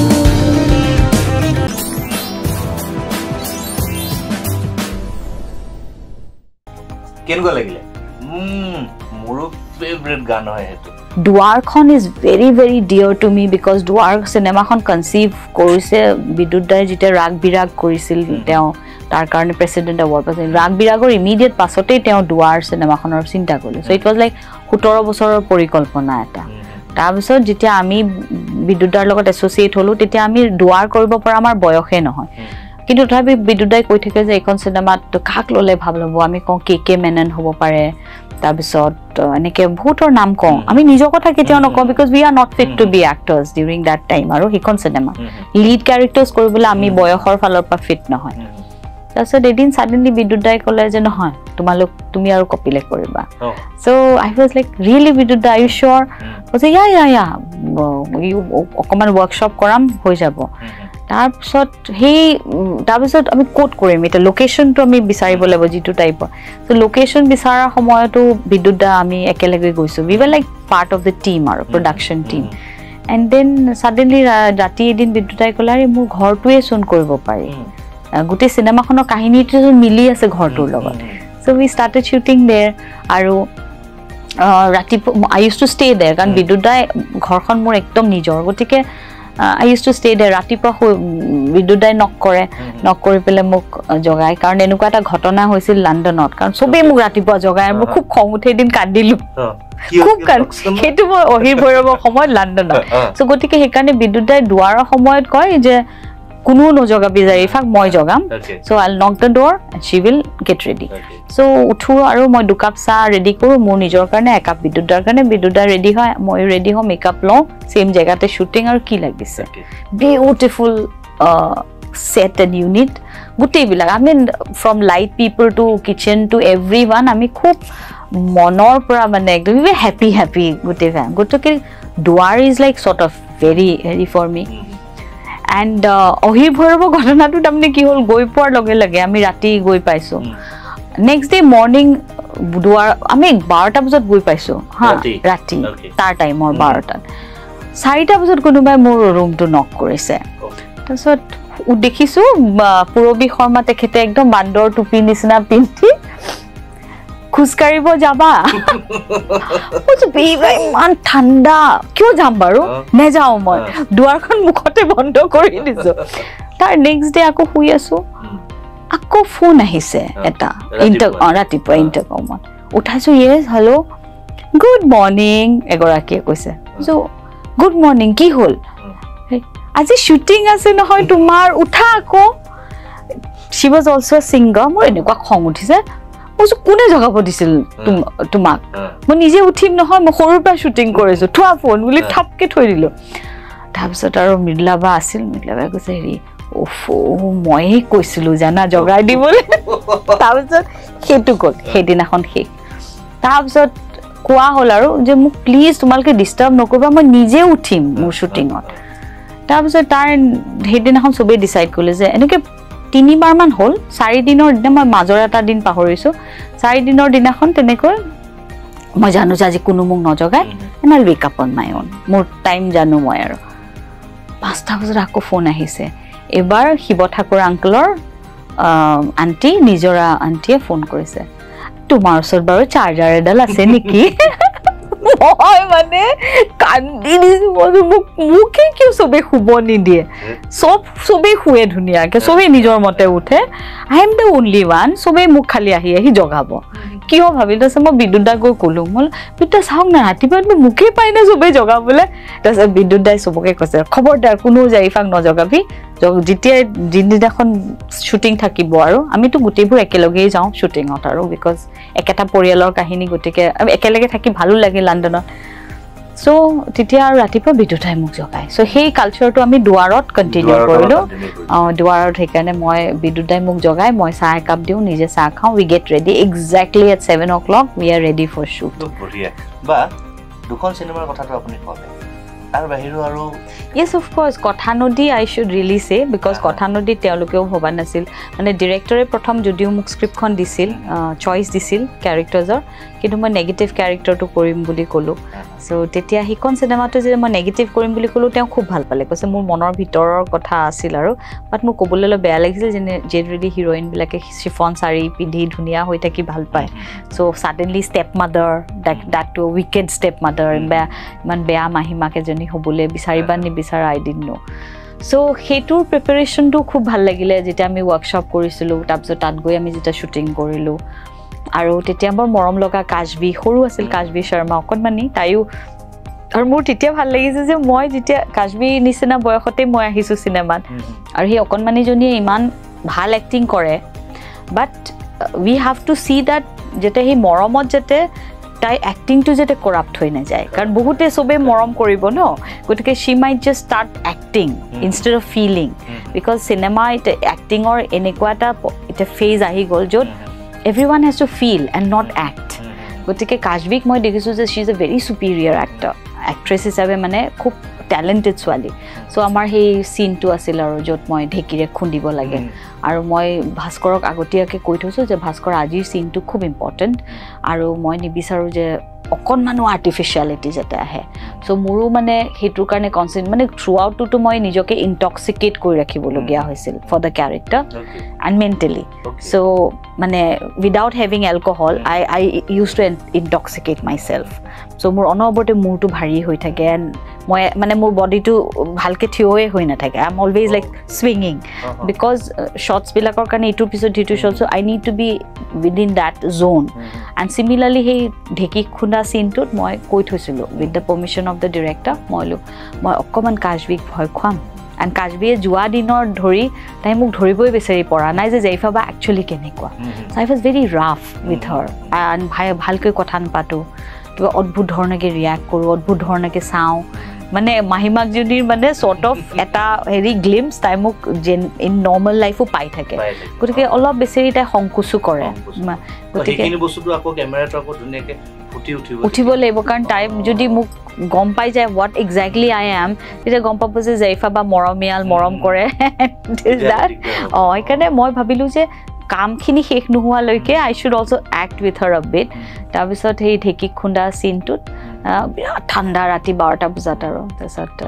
S1: কেনগো লাগিলে উম মোর ফেভারিট গান হয় হেতু
S2: দুৱাৰখন is very very dear to me because Duar সিনেমাখন কনসিভ কৰিছে বিদ্যুৎদাই যেটা ৰাগ বিৰাগ কৰিছিল তেওঁ তাৰ কাৰণে প্ৰেসিডেন্ট এৱাৰ্ড পাইছিল ৰাগ বিৰাগৰ ইমিডিয়েট পাছতেই তেওঁ দুৱাৰ সিনেমাখনৰ চিন্তা কৰিলে সো ইট ওয়াজ লাইক সোতৰ বছৰৰ পৰিকল্পনা এটা তাৰ পিছত যেতিয়া আমি বিদ্যুৎদাৰ লগত এছ'চিয়েট হলো তেতিয়া আমি দুৱাৰ কৰিব পৰা আমাৰ বয়সে নহয় কিন্তু তথাপি বিদ্যুৎদাই কৈ থাকে যে এখন সিনেমাত কাক ললে ভাল হ'ব আমি কওঁ কে কে মেনন হ'ব পাৰে তাৰ পিছত এনেকে বহুতৰ নাম কওঁ আমি নিজৰ কথা কেতিয়াও নকওঁ because we are not fit to be actors during that time আৰু হিখন সিনেমা লিড ক্যাৰেক্টাৰ্ছ কৰিবলৈ আমি বয়সৰ ফালৰ পৰা ফিট নহয় তাৰপিছত এদিন সাডেনলি বিদ্যুৎদাই ক'লে যে নহয় তোমালোক তুমি আৰু কপিলে কৰিবা so I was like really Bidyutda are you sure কৈছে ইয়া ইয়া ইয়া অকমান ওয়াৰ্কশ্বপ কৰাম হৈ যাব তাৰপিছত সেই তাৰপিছত আমি কোড কৰিম এটা লোকেশনটো আমি বিচাৰিব লাগিব যিটো টাইপৰ সো লোকেশন বিচাৰা সময়তো বিদ্যুৎদা আমি একেলগে গৈছো we were like part of the team আৰু production team and then suddenly ৰাতি এদিন বিদ্যুৎদাই ক'লে আৰে মোৰ ঘৰটোৱে চোন কৰিব পাৰি গুটেই সিনেমাখনৰ কাহিনীটো মিলি আছে ঘৰটোৰ লগত so we started shooting there আৰু ৰাতি I use to stay there কাৰণ বিদ্যুৎদাই ঘৰখন মোৰ একদম নিজৰ গতিকে I used to stay there ratipa বিদ্যুৎদাই নক কৰে নক কৰি পেলে মোক জগাই কাৰণ এনেকুৱা এটা ঘটনা হৈছিল লণ্ডনত কাৰণ সবে মোক ৰাতিপুৱা জগাই মোক খুব খং উঠে দিন কান্দিলো খুব কান হেতু মই অহিৰ ভৈৰৱৰ সময় লণ্ডনত সো গতিকে হেকাৰণে বিদ্যুৎদাই দুৱাৰৰ সময়ত কয় যে কোনো নজগাবি জাৰিফাক মই জগাম so I'll knock the door and she will get ready so উঠো আৰু মই দুকাপ চাহ ৰেডি কৰো মোৰ নিজৰ কাৰণে একাপ বিদ্যুৎৰ কাৰণে বিদ্যুৎ ৰেডি হয় মই ৰেডি হম মেকআপ লওঁ সেম জায়গাতে শুটিং আৰু কি লাগিছে বিউটিফুল set and unit গুটেই বিলাক I mean from light people to kitchen to everyone আমি খুব মনৰ পৰা মানে একদম happy happy গুটেই ফ্যান গুটকে Duar is like sort of very very for me and Ahir Bhairav ঘটনাটো তামনে কি হল গৈ পোৱাৰ লগে লগে আমি ৰাতি গৈ পাইছো next day morning দুৱাৰ আমি বাৰটা বজাত গৈ পাইছো হা ৰাতি তাৰ টাইমৰ বাৰটা চাৰিটা বজাত কোনোবাই মোৰ ৰুমটো নক কৰিছে তাৰছত দেখিছো পুৰবি শৰ্মা তেখেতে একদম বান্দৰ টুপি নিচিনা পিন্ধি খুসকাৰিব যাবা ওচ বেবা ইমান ঠাণ্ডা কিয় যাম বাৰু নেযাও মই দুৱাৰখন মুখতে বন্ধ কৰি দিছো তাৰ নেক্সট ডে আকৌ শুই আছো আকৌ ফোন আহিছে এটা ইন্টাৰ ৰাতিপুৱা ইন্টাৰকমত উঠাইছো ইয়েস হেল্ল গুড মৰ্নিং এগৰাকীয়ে কৈছে সো গুড মৰ্নিং কি হল আজি শুটিং আছে নহয় তোমাৰ উঠা আকৌ she was also a singer মোৰ এনেকুৱা খং উঠিছে মই কোনে জগাব দিছিল তোমাক মই নিজে উঠিম নহয় মই সৰুৰ পৰা শুটিং কৰিছো থোৱা ফোন বুলি থাপকে থৈ দিলো তাৰপিছত আৰু মিডলাবা আছিল মিডলাবা কৈছে হেৰি ওফো মই কৈছিলো জানা জগাই দিবলৈ তাৰপিছত হেতু গল হেদিনাখন হে তাৰপিছত কোৱা হল আৰু যে মোক প্লিজ তোমালকে ডিস্টার্ব নকৰিবা মই নিজে উঠিম মোৰ শুটিংত তাৰপিছত তাৰ হেদিনাখন সবে ডিসাইড কৰিলে যে এনেকে তিনিবাৰ মান হল চাৰি দিনৰ দিনা মই মাজৰ এটা দিন পাহৰিছো চাৰি দিনৰ দিনাখন তেনেকৈ মই জানো যে আজি কোনো মোক নজগাই and I'll wake up on my own মোৰ টাইম জানো মই আৰু পাঁচটা বজাত আকৌ ফোন আহিছে এবাৰ শিৱ ঠাকুৰ আঙ্কলৰ আন্টি নিজৰা আন্টিয়ে ফোন কৰিছে তোমাৰ ওচৰত বাৰু চাৰ্জাৰ এডাল আছে নেকি মই মানে কান্দি দিছো মোক মুখে কিয় সবে শুব নিদিয়ে সব সবে শুৱে ধুনীয়াকে সবে নিজৰ মতে উঠে I am the only one সবে মুখ খালি আহি আহি জগাব কিয় ভাবিল তাৰপিছত মই বিদ্যুৎ গৈ কলো মই বিদ্যুৎ চাওক না ৰাতিপুৱা মুখে পাই না সবে জগাবলে তাৰপিছত বিদ্যুৎ দাই সবকে কৈছে খবৰদাৰ কোনো জাৰিফাক নজগাবি যেতিয়া দিনদিনাখন শুটিং থাকিব আৰু আমিতো গোটেইবোৰ একেলগেই যাওঁ শুটিংত আৰু বিকজ একেটা পৰিয়ালৰ কাহিনী গতিকে একেলগে থাকি ভালো লাগে লণ্ডনত সো তেতিয়া আৰু ৰাতিপুৱা বিদ্যুৎই মোক জগাই সো সেই কালচাৰটো আমি দুৱাৰত কন্টিনিউ কৰিলো দুৱাৰত সেইকাৰণে মই বিদ্যুৎই মোক জগাই মই চাহ একাপ দিওঁ নিজে চাহ খাওঁ we get ready exactly at seven o'clock we are ready for shoot
S1: বঢ়িয়া বা দুখন সিনেমাৰ কথাটো আপুনি ক'লে তাৰ বাহিৰেও আৰু
S2: yes of course কথা নদী I should really say because কথা নদী তেওঁলোকেও ভবা নাছিল মানে ডিৰেক্টৰে প্ৰথম যদিও মোক স্ক্ৰিপ্টখন দিছিল চইচ দিছিল ক্যাৰেক্টাৰজৰ কিন্তু মই নেগেটিভ ক্যাৰেক্টাৰটো কৰিম বুলি ক'লো সো তেতিয়া হিকন সিনেমাটো যে মই নেগেটিভ কৰিম বুলি ক'লো তেওঁ খুব ভাল পালে কৈছে মোৰ মনৰ ভিতৰৰ কথা আছিল আৰু বাট মোৰ ক'বলৈ বেয়া লাগিছিল যে জেনেৰেলি হিৰোইন বিলাকে শিফন সাৰি পিন্ধি ধুনিয়া হৈ থাকি ভাল পায় so suddenly step mother that to wicked step mother ইমান বেয়া মাহিমাকে জনী হ'বলৈ বিচাৰিবা নিবিচাৰা আই ডিডন্ট নো সো হেতুৰ প্ৰিপাৰেচনটো খুব ভাল লাগিলে যেতিয়া আমি ওয়াৰ্কশ্বপ কৰিছিলো তাৰপিছত তাত গৈ আমি যেতিয়া শুটিং কৰিলো আৰু তেতিয়া মোৰ মৰম লগা কাজবি সৰু আছিল কাজবি শৰ্মা অকনমানি তাইও আৰু মোৰ তেতিয়া ভাল লাগিছে যে মই যেতিয়া কাজবি নিচিনা বয়সতে মই আহিছো সিনেমাত আৰু হি অকনমানি জনীয়ে ইমান ভাল এক্টিং কৰে but we have to see that যেতে হি মৰমত যেতে তাই এক্টিং টু যেতে কৰাপ্ট হৈ না যায় কাৰণ বহুতে সবে মৰম কৰিব ন গতিকে she might just start acting instead of feeling because cinema it acting or এনেকুৱা এটা এটা ফেজ আহি গল যত everyone has to feel and not act গতিকে কাজবিক মই দেখিছো যে she is a very superior actor actress হিচাপে মানে খুব talented ছোৱালী সো আমাৰ সেই সিনটো আছিল আৰু যত মই ঢেকিৰে খুন্দিব লাগে আৰু মই ভাস্কৰক আগতীয়াকে কৈ থৈছো যে ভাস্কৰ আজিৰ সিনটো খুব ইম্পৰ্টেন্ট আৰু মই নিবিচাৰো যে অকনমানো আৰ্টিফিশিয়ালিটি যেতে আহে সো মোৰো মানে হেতুৰ কাৰণে কনসেন্ট মানে থ্ৰু আউট টু মই নিজকে ইনটক্সিকেট কৰি ৰাখিবলগীয়া হৈছিল for the character and mentally so মানে without having alcohol I I use to intoxicate my self so মোৰ অনবৰতে মূৰটো ভাৰী হৈ থাকে এণ্ড মই মানে মোৰ বডিটো ভালকে থিয়ই হৈ নাথাকে আই এম অলৱেজ লাইক সুইঙিং বিকজ শটছ বিলাকৰ কাৰণে ইটোৰ পিছত ইটো shots I need to be within that zone and similarly সেই ঢেকি খুন্দা সিনটোত মই কৈ থৈছিলোঁ with the permission of the director মই মই অকণমান কাজবিক ভয় খুৱাম এণ্ড কাজবিয়ে যোৱা দিনৰ ধৰি তাই মোক ধৰিবই বিচাৰি পৰা নাই যে জেৰিফা বা একচুৱেলি কেনেকুৱা I was very rough with her and ভাই ভালকৈ কথা নাপাতোঁ কিবা অদ্ভুত ধৰণেকৈ ৰিয়েক্ট কৰোঁ অদ্ভুত ধৰণেকৈ চাওঁ মানে মাহিমাক যদিৰ মানে চৰ্ট অফ এটা হেৰি গ্লিমছ তাই মোক যেন ইন নৰ্মেল লাইফো পাই থাকে গতিকে অলপ বেছি তাই সংকোচো কৰে গতিকে উঠিব লাগিব কাৰণ তাই যদি মোক গম পাই যায় হোৱাট এক্সেক্টলি আই এম তেতিয়া গম পাব যে জেৰিফা বা মৰমীয়াল মৰম কৰে অঁ সেইকাৰণে মই ভাবিলোঁ যে কামখিনি শেষ নোহোৱালৈকে I should also' act with her a bit তাৰপিছত সেই ঢেঁকী খুন্দা চিনটোত বিৰাট ঠাণ্ডা ৰাতি বাৰটা বজাত আৰু তাৰপিছত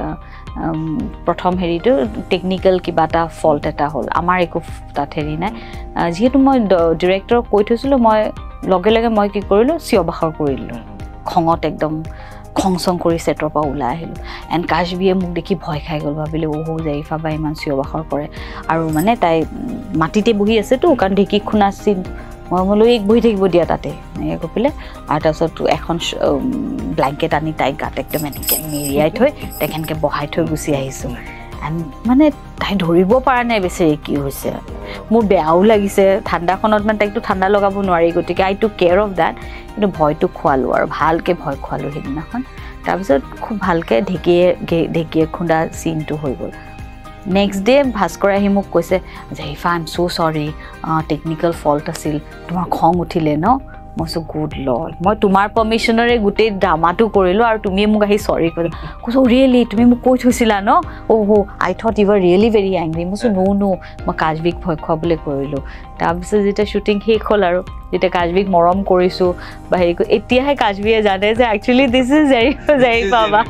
S2: প্ৰথম হেৰিটো টেকনিকেল কিবা এটা ফল্ট এটা হ'ল আমাৰ একো তাত হেৰি নাই যিহেতু মই ডিৰেক্টৰক কৈ থৈছিলোঁ মই লগে লগে মই কি কৰিলোঁ চিঞৰ বাখৰ কৰিলোঁ খঙত একদম খং চং কৰি ছেটৰ পৰা ওলাই আহিলোঁ এণ্ড কাজবিয়ে মোক দেখি ভয় খাই গ'ল ভাবিলোঁ অহ জেৰিফা বা ইমান চিঞৰ বাখৰ কৰে আৰু মানে তাই মাটিতে বহি আছেতো কাৰণ ঢেঁকী খুন্দা চিন মই বোলো এক বহি থাকিব দিয়া তাতে এনেকৈ কৈ পেলাই আৰু তাৰপিছত এখন ব্লেংকেট আনি তাইক গাত একদম এনেকৈ মেৰিয়াই থৈ তাইক এনেকৈ বহাই থৈ গুচি আহিছোঁ এণ্ড মানে তাই ধৰিব পৰা নাই বেচেৰি কি হৈছে মোৰ বেয়াও লাগিছে ঠাণ্ডাখনত মানে তাইকতো ঠাণ্ডা লগাব নোৱাৰি গতিকে I to care of that কিন্তু ভয়টো খোৱালোঁ আৰু ভালকৈ ভয় খোৱালোঁ সেইদিনাখন তাৰপিছত খুব ভালকৈ ঢেঁকীয়ে ঢেঁকীয়ে খুন্দা চিনটো হৈ গ'ল নেক্সট ডে ভাস্কৰ আহি মোক কৈছে জেৰিফা আই এম ছ' চৰি টেকনিকেল ফল্ট আছিল তোমাৰ খং উঠিলে ন মই কৈছোঁ গুড লৰ্ড মই তোমাৰ পাৰ্মিশ্যনেৰে গোটেই ড্ৰামাটো কৰিলোঁ আৰু তুমিয়ে মোক আহি চৰি কৰিলা কৈছোঁ ৰিয়েলি তুমি মোক কৈ থৈছিলা ন অ' হ' I thought you are really very angry মই কৈছোঁ ন' ন' মই কাজবিক ভয় খুৱাবলৈ কৰিলোঁ তাৰপিছত যেতিয়া শ্বুটিং শেষ হ'ল আৰু যেতিয়া কাজবিক মৰম কৰিছোঁ বা হেৰি কৰি এতিয়াহে কাজবিয়ে জানে যে actually this is Jerifa Jerifa বা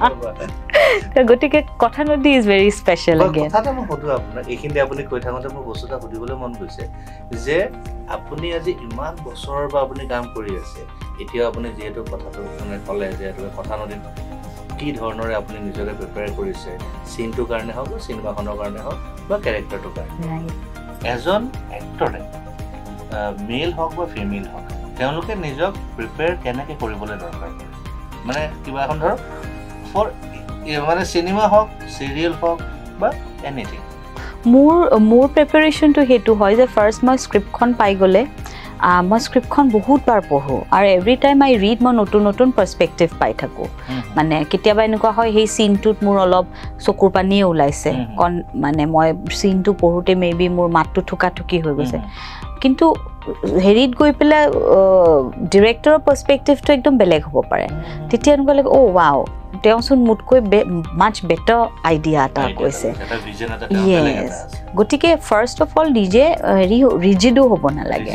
S2: গতিকে কথা নদী ইজ ভেৰি স্পেচিয়েল এগেইন
S1: কথাটা মই সুধোঁ আপোনাক এইখিনিতে আপুনি কৈ থাকোঁতে মোৰ বস্তু এটা সুধিবলৈ মন গৈছে যে আপুনি আজি ইমান বছৰৰ পৰা আপুনি কাম কৰি আছে এতিয়াও আপুনি যিহেতু কথাটো মানে ক'লে যে কথা নদীত কি ধৰণৰে আপুনি নিজকে প্ৰিপেয়াৰ কৰিছে চিনটোৰ কাৰণে হওক বা চিনেমাখনৰ কাৰণে হওক বা কেৰেক্টাৰটোৰ কাৰণে এজন এক্টৰে মেল হওক বা ফিমেল হওক তেওঁলোকে নিজক প্ৰিপেয়াৰ কেনেকৈ কৰিবলৈ দৰকাৰ কৰে মানে কিবা এখন ধৰক ফৰ মানে চিনেমা হওক চিৰিয়েল হওক বা এনিথিং
S2: মোৰ মোৰ প্ৰিপেৰেশ্যনটো সেইটো হয় যে ফাৰ্ষ্ট মই স্ক্ৰিপ্টখন পাই গ'লে মই স্ক্ৰিপ্টখন বহুতবাৰ পঢ়োঁ আৰু এভৰি টাইম আই ৰিড মই নতুন নতুন পাৰ্চপেক্টিভ পাই থাকোঁ মানে কেতিয়াবা এনেকুৱা হয় সেই চিনটোত মোৰ অলপ চকুৰ পানীয়ে ওলাইছে কণ মানে মই চিনটো পঢ়োঁতে মে বি মোৰ মাতটো থুকা থুকি হৈ গৈছে কিন্তু হেৰিত গৈ পেলাই ডিৰেক্টৰৰ পাৰ্চপেক্টিভটো একদম বেলেগ হ'ব পাৰে তেতিয়া এনেকুৱা লাগে অ' ৱাও তেওঁচোন মোতকৈ মাছ বেটাৰ আইডিয়া এটা কৈছে য়েছ গতিকে ফাৰ্ষ্ট অফ অল নিজে হেৰি ৰিজিডো হ'ব নালাগে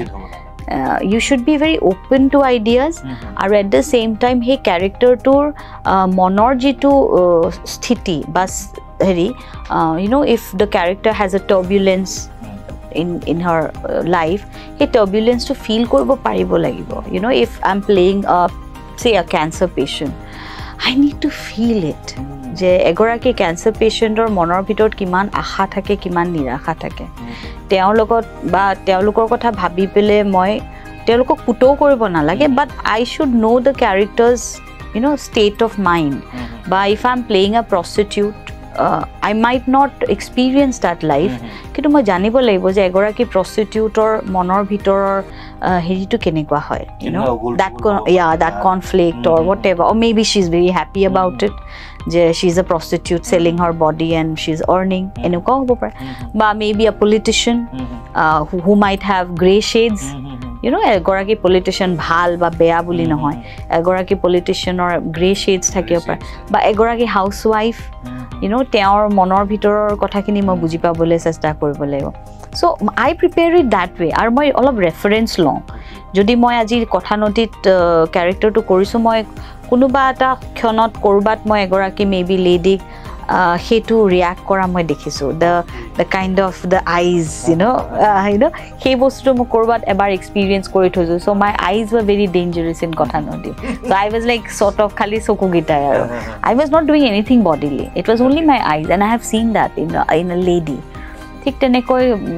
S2: you should be very open to ideas আৰু এট দ্য ছেইম টাইম সেই কেৰেক্টাৰটোৰ মনৰ যিটো স্থিতি বা হেৰি you know' if the character has a turbulence in in her uh, life he turbulence to feel koribo paribo lagibo you know if I'm playing a say a cancer patient I need to feel it je egoraki cancer patient or monor bhitor kiman akha thake kiman nirasha thake teo logot ba teo lokor kotha bhabi pele moi teo lokok puto koribo na lage but I should know the characters you know state of mind ba if I'm playing a prostitute Uh, I might not experience that life কিন্তু মই জানিব লাগিব যে এগৰাকী প্ৰস্টিটিউটৰ মনৰ ভিতৰৰ হেৰিটো কেনেকুৱা হয় you know that yeah that conflict or whatever or maybe she's very happy about it যে she's a prostitute selling her body and she's earning এনেকুৱা হ'ব পাৰে বা maybe a politician uh, who, who might have gray shades you know এগৰাকী politician ভাল বা বেয়া বুলি নহয় এগৰাকী পলিটিচিয়ানৰ গ্ৰে শেডছ থাকিব পাৰে বা এগৰাকী হাউচৱাইফ you know তেওঁৰ মনৰ ভিতৰৰ কথাখিনি মই বুজি পাবলৈ চেষ্টা কৰিব লাগিব so I prepare it that way আৰু মই অলপ ৰেফাৰেন্স লওঁ যদি মই আজি কথা নদীত ক্যাৰেক্টাৰটো কৰিছো মই কোনোবা এটা ক্ষণত কৰবাত মই এগৰাকী মেবি লেডি হেতু ৰিয়াক্ট কৰা মই দেখিছো the the kind of the eyes you know uh, you know সেই বস্তু মই কৰবাত এবাৰ এক্সপেৰিয়েন্স কৰি থৈছো so my eyes were very dangerous in কথা নদী so I was like sort of খালি চকু গিটা আৰু I was not doing anything bodily it was only my eyes and I have seen that in a, in a lady ঠিক তেনেকৈ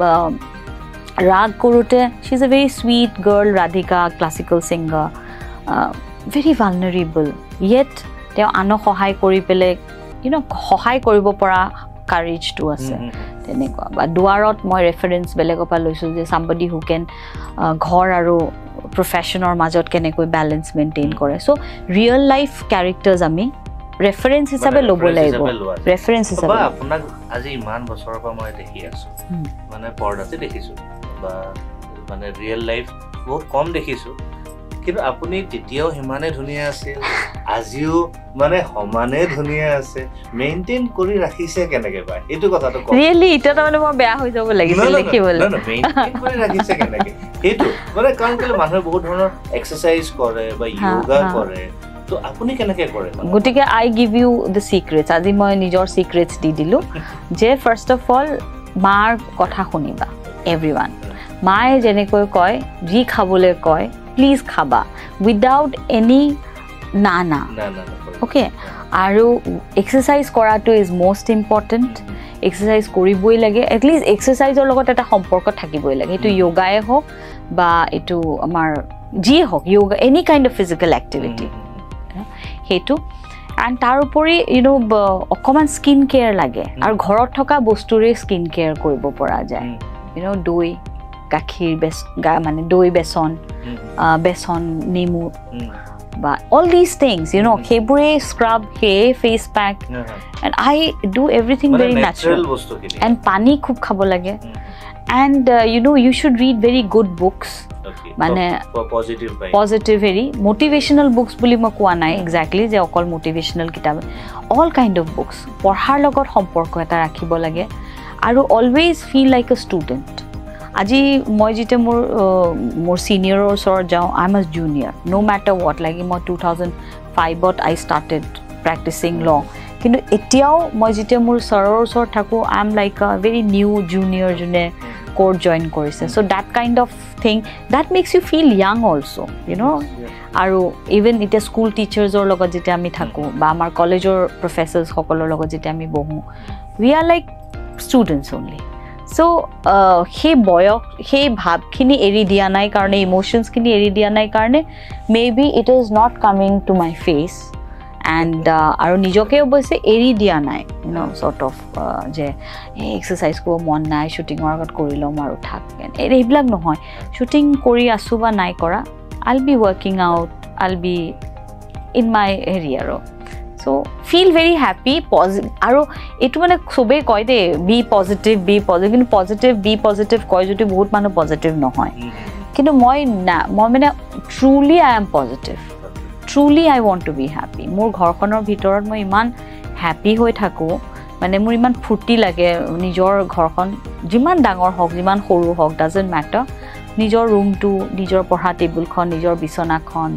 S2: ৰাগ কৰোতে she is a very sweet girl Radhika classical singer uh, very vulnerable yet তেওঁ আনক সহায় কৰি পেলে you know সহায় কৰিব পৰা কাৰেজটো আছে তেনেকুৱা বা দুৱাৰত মই ৰেফাৰেন্স বেলেগৰ পৰা লৈছো যে somebody who can ঘৰ আৰু professionৰ মাজত কেনেকৈ ব্যালেন্স মেইনটেইন কৰে সো ৰিয়েল লাইফ ক্যাৰেক্টাৰ্স আমি ৰেফাৰেন্স হিচাপে ল'ব লাগিব ৰেফাৰেন্স হিচাপে
S1: বা আপোনাক আজি ইমান বছৰৰ পৰা মই দেখি আছো মানে পৰ্দাতে দেখিছো বা মানে ৰিয়েল লাইফ বহুত কম দেখিছো কিন্তু আপুনি তেতিয়াও হিমানে ধুনিয়া আছে আজিও মানে সমানে ধুনিয়া আছে মেইনটেইন কৰি ৰাখিছে কেনেকৈ বা এটো কথাটো কম
S2: ৰিয়েলি এটা মানে মই বেয়া হৈ যাব লাগিছিল দেখিবলৈ
S1: না না মেইনটেইন কৰি ৰাখিছে কেনেকৈ এটো মানে কাৰণ কেলে মানুহে বহুত ধৰণৰ এক্সাৰসাইজ কৰে বা যোগা কৰে তো আপুনি কেনেকৈ কৰে
S2: গটিকে I give you the secrets আজি মই নিজৰ সিক্ৰেটস দি দিলো যে ফাৰ্স্ট অফ অল মাৰ কথা শুনিবা এভৰিৱান মায়ে যেনেকৈ কয় যি খাবলৈ কয় প্লিজ খাবা উইদাউট এনি না না ওকে আৰু এক্সাৰসাইজ কৰাটো ইজ মোস্ট ইম্পৰ্টেন্ট এক্সাৰসাইজ কৰিবই লাগে এটলিষ্ট এক্সাৰসাইজৰ লগত এটা সম্পৰ্ক থাকিবই লাগে এটো যোগাই হওক বা এটো আমাৰ যি হওক yoga any kind of physical activity হেতু and তাৰ উপৰি ইউ নো অকমান স্কিন কেয়াৰ লাগে আৰু ঘৰত থকা বস্তুৰে স্কিন কেয়াৰ কৰিব পৰা যায় ইউ নো দৈ গাখীৰ বেছ মানে দৈ বেচন বেচন নেমু বা all these things you know হেবুৰে স্ক্ৰাব হে face pack and I do everything very natural and পানী খুব খাব লাগে and uh, you know you should read very good books মানে
S1: পজিটিভ বাই
S2: পজিটিভ হেৰি মোটিভেশনাল বুকস বুলি মই কোৱা নাই এক্স্যাক্টলি যে অকল মোটিভেশনাল কিতাপ অল কাইন্ড অফ বুকস পঢ়াৰ লগত সম্পৰ্ক এটা ৰাখিব লাগে আৰু always feel like a student আজি মই যেতে মোৰ মোৰ সিনিয়ৰৰ ওচৰত যাওঁ I am a junior no matter what লাগি মই two thousand five ত আই ষ্টাৰ্টেড প্ৰেক্টিচিং ল কিন্তু এতিয়াও মই যেতে মোৰ সৰৰ ওচৰত থাকো I am like a very new junior জুনে কোৰ্স জয়েন কৰিছে so that kind of thing that makes you feel young also you know আৰু ইভেন ইটা স্কুল টিচাৰ্ছৰ লগত যেতে আমি থাকো বা আমাৰ কলেজৰ প্ৰফেসৰছ সকলৰ লগত যেতে আমি বহো we are like students only so হে বয়স হে ভাবখিনি এৰি দিয়া নাই কাৰণে ইমোশনছখিনি এৰি দিয়া নাই কাৰণে maybe it is not coming to my face and আৰু নিজকে অবশ্যই এৰি দিয়া নাই ইউ নো সৰ্ট অফ যে এক্সাৰসাইজ কৰিব মন নাই শুটিংৰ আগত কৰি লম আৰু থাক এইবিলাক নহয় শুটিং কৰি আছো বা নাই কৰা I'll be working out I'll be in my area so feel very happy positive আৰু এটো মানে সবে কয় they be positive be positive কিন্তু পজিটিভ বি পজিটিভ কয় যদি বহুত মানুহ পজিটিভ নহয় কিন্তু মই না মই মানে truly I am positive truly I want to be happy মোৰ ঘৰখনৰ ভিতৰত মই ইমান হ্যাপি হৈ থাকো মানে মোৰ ইমান ফুৰ্তি লাগে নিজৰ ঘৰখন যিমান ডাঙৰ হওক যিমান সৰু হওক ডাজন্ট ম্যাটাৰ নিজৰ ৰুমটো নিজৰ পঢ়া টেবুলখন নিজৰ বিছনাখন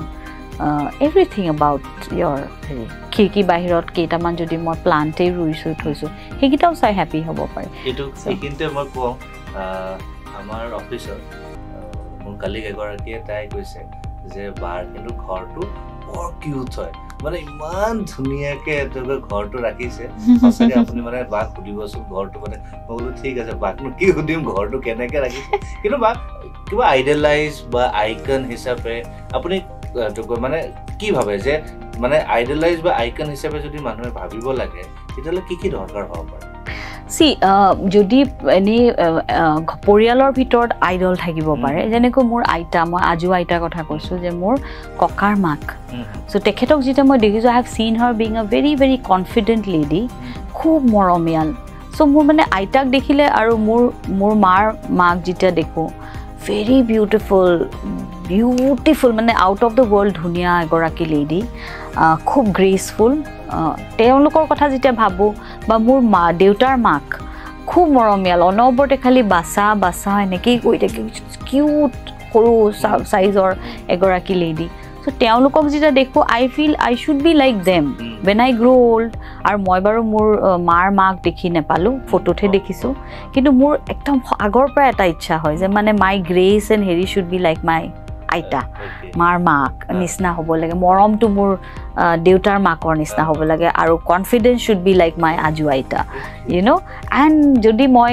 S2: এভৰিথিং এবাউট your খিৰকি বাহিৰত কেইটামান যদি মই প্লান্টে ৰুইছো থৈছো হেকিটাও চাই হ্যাপি হ'ব পাৰে
S1: এটো একিনতে মই কওঁ আমাৰ অফিচৰ মোৰ কলিগ এগৰাকীয়ে তাই কৈছে যে বাৰ কিন্তু ঘৰটো বৰ কিউট হয় মানে ইমান ধুনিয়াকে এতকৈ ঘৰটো ৰাখিছে সঁচাকে আপুনি মানে বাক সুধিবচোন ঘৰটো মানে বলো ঠিক আছে বাকনো কি সুধিম ঘৰটো কেনেকে ৰাখিছে কিন্তু বা কিবা আইডিয়ালাইজ বা আইকন হিচাপে আপুনি মানে কি ভাবে যে মানে আইডিয়ালাইজ বা আইকন হিচাপে যদি মানুহে ভাবিব লাগে তেতিয়ালে কি কি দৰকাৰ হ'ব পাৰে
S2: সি যদি এনি পৰিয়ালৰ ভিতৰত আইডল থাকিব পাৰে যেনেকৈ মোৰ আইতা মই আজু আইতাৰ কথা কৈছো যে মোৰ ককাৰ মাক সো তেখেতক যেটা মই দেখিছো I have seen her being a very very confident lady খুব মৰমিয়াল সো মোৰ মানে আইতাক দেখিলে আৰু মোৰ মোৰ মাৰ মাক যেটা দেখো ভেরি বিউটিফুল বিউটিফুল মানে আউট অফ দ্য ওয়ার্ল্ড ধুনিয়া এগৰাকী লেডি খুব গ্ৰেসফুল তেওঁলোকৰ কথা যেতিয়া ভাবো বা মোৰ মা দেউতাৰ মাক খুব মৰমিয়াল অনবৰতে খালি বাসা বাসা এনেকৈ কৈ থাকে কিউট সৰু সাইজৰ এগৰাকী লেডি সো তেওঁলোকক যেতিয়া দেখো I feel I should be like them when I grow old আৰু মই বাৰু মোৰ মাৰ মাক দেখি নেপালো ফটোতে দেখিছো কিন্তু মোৰ একদম আগৰ পৰা এটা ইচ্ছা হয় যে মানে my grace and hairy should be like my আইতা মাৰ মাক নিছনা হ'ব লাগে মৰমটো মোৰ দেউতাৰ মাকৰ নিছনা হ'ব লাগে আৰু confidence should be like my আজু আইতা ইউ নো এন্ড যদি মই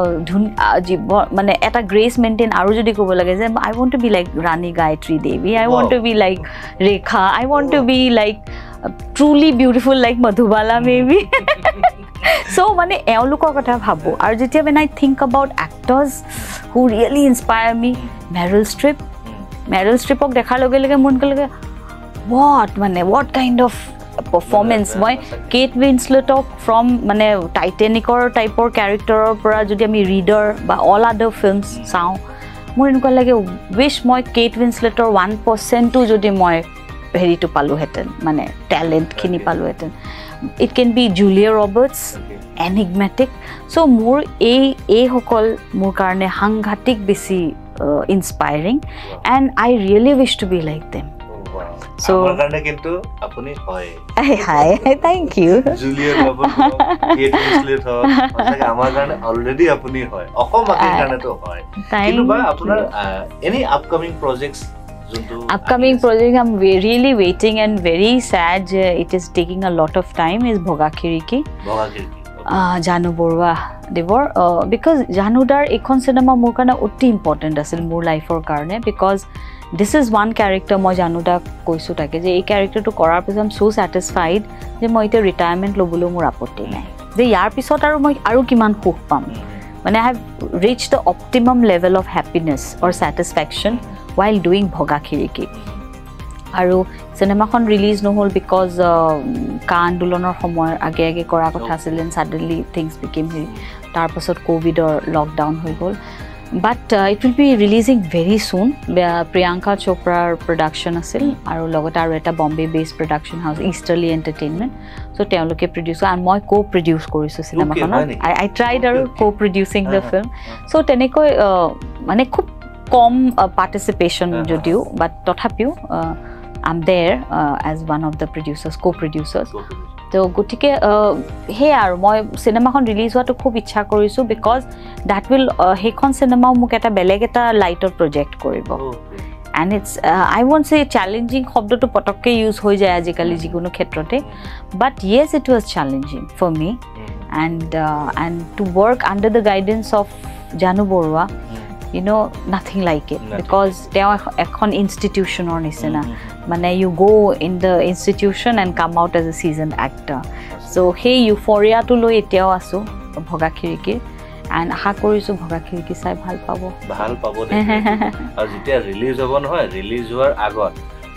S2: মানে এটা গ্ৰেস মেইনটেইন আৰু যদি ক'ব লাগে যে I want to be like Rani Gayatri Devi I want to be like Rekha I want to be like truly beautiful like Madhubala maybe So মানে এওঁলোকৰ কথা ভাবো আৰু যেতিয়া when I think about actors who really inspire me, Meryl Streep, Meryl Streepক দেখাৰ লগে লগে মন গলে what মানে what kind of performance মই কেট উইনস্লেটক from মানে টাইটানিকৰ টাইপৰ ক্যাৰেক্টাৰৰ পৰা যদি আমি ৰিডাৰ বা all other films চাওঁ মোৰ এনেকুৱা লাগে wish মই কেট উইনস্লেটৰ one percent টো যদি মই হেৰিটো পালো হেতেন মানে ট্যালেন্ট খিনি পালো হেতেন it can be Julia Roberts enigmatic so মোৰ এই এই সকল মোৰ কাৰণে সাংঘাতিক বেছি inspiring and I really wish to be like them so
S1: আমাৰ কাৰণে কিন্তু আপুনি হয়
S2: hi thank you
S1: Julia Roberts Kate Winslet হয় আমাৰ কাৰণে already আপুনি হয় অকমাকি কাৰণেতো হয় কিন্তু বা আপোনাৰ any upcoming projects
S2: upcoming project I'm really waiting and very sad uh, it is taking a lot of time is Bhogakhiriki
S1: Bhogakhiriki
S2: uh, Janu Borwa devor uh, because Janudar ekhon cinema mor kana otti important asil mor life or karone because this is one character moi Januda koisu take je ei character to korar pis I'm so satisfied je moi ite retirement lobulu mor apotti nai je yar pisot aru moi aru kiman khuk pam মানে I have reached the optimum level of happiness or satisfaction while doing Bhogakhiriki aru cinema khon release no hol because ka andolonor samoy age age kora kotha asil and suddenly things became tar pasot covid or lockdown hoi gol but uh, it will be releasing very soon Priyanka Chopra production asil aru logot aru eta Bombay based production house Easterly Entertainment so teoloke producer and moi co produce korisu cinema khon I, I tried aru co producing the film so tenekoi mane khub com uh, participation uh-huh. jodio but tothapiu uh, I'm there uh, as one of the producers co-producers so gotike he aru moi cinema khon release hoato khub ichha korisu because that will hekhon cinema muk eta beleg eta lighter project koribo and it's uh, I won't say challenging shobdo to potokke use hoi jay ajikali jikono khetrote but yes it was challenging for me and uh, and to work under the guidance of Janu Borwa you know nothing like it nothing. Because they are a institution or nisena mane you go in the institution and come out as a seasoned actor so hey euphoria to lo etiao asu Bhogakhiriki and aha korisu Bhogakhiriki sai bhal pabo
S1: bhal pabo aru jetia release hobo noy release hoar agot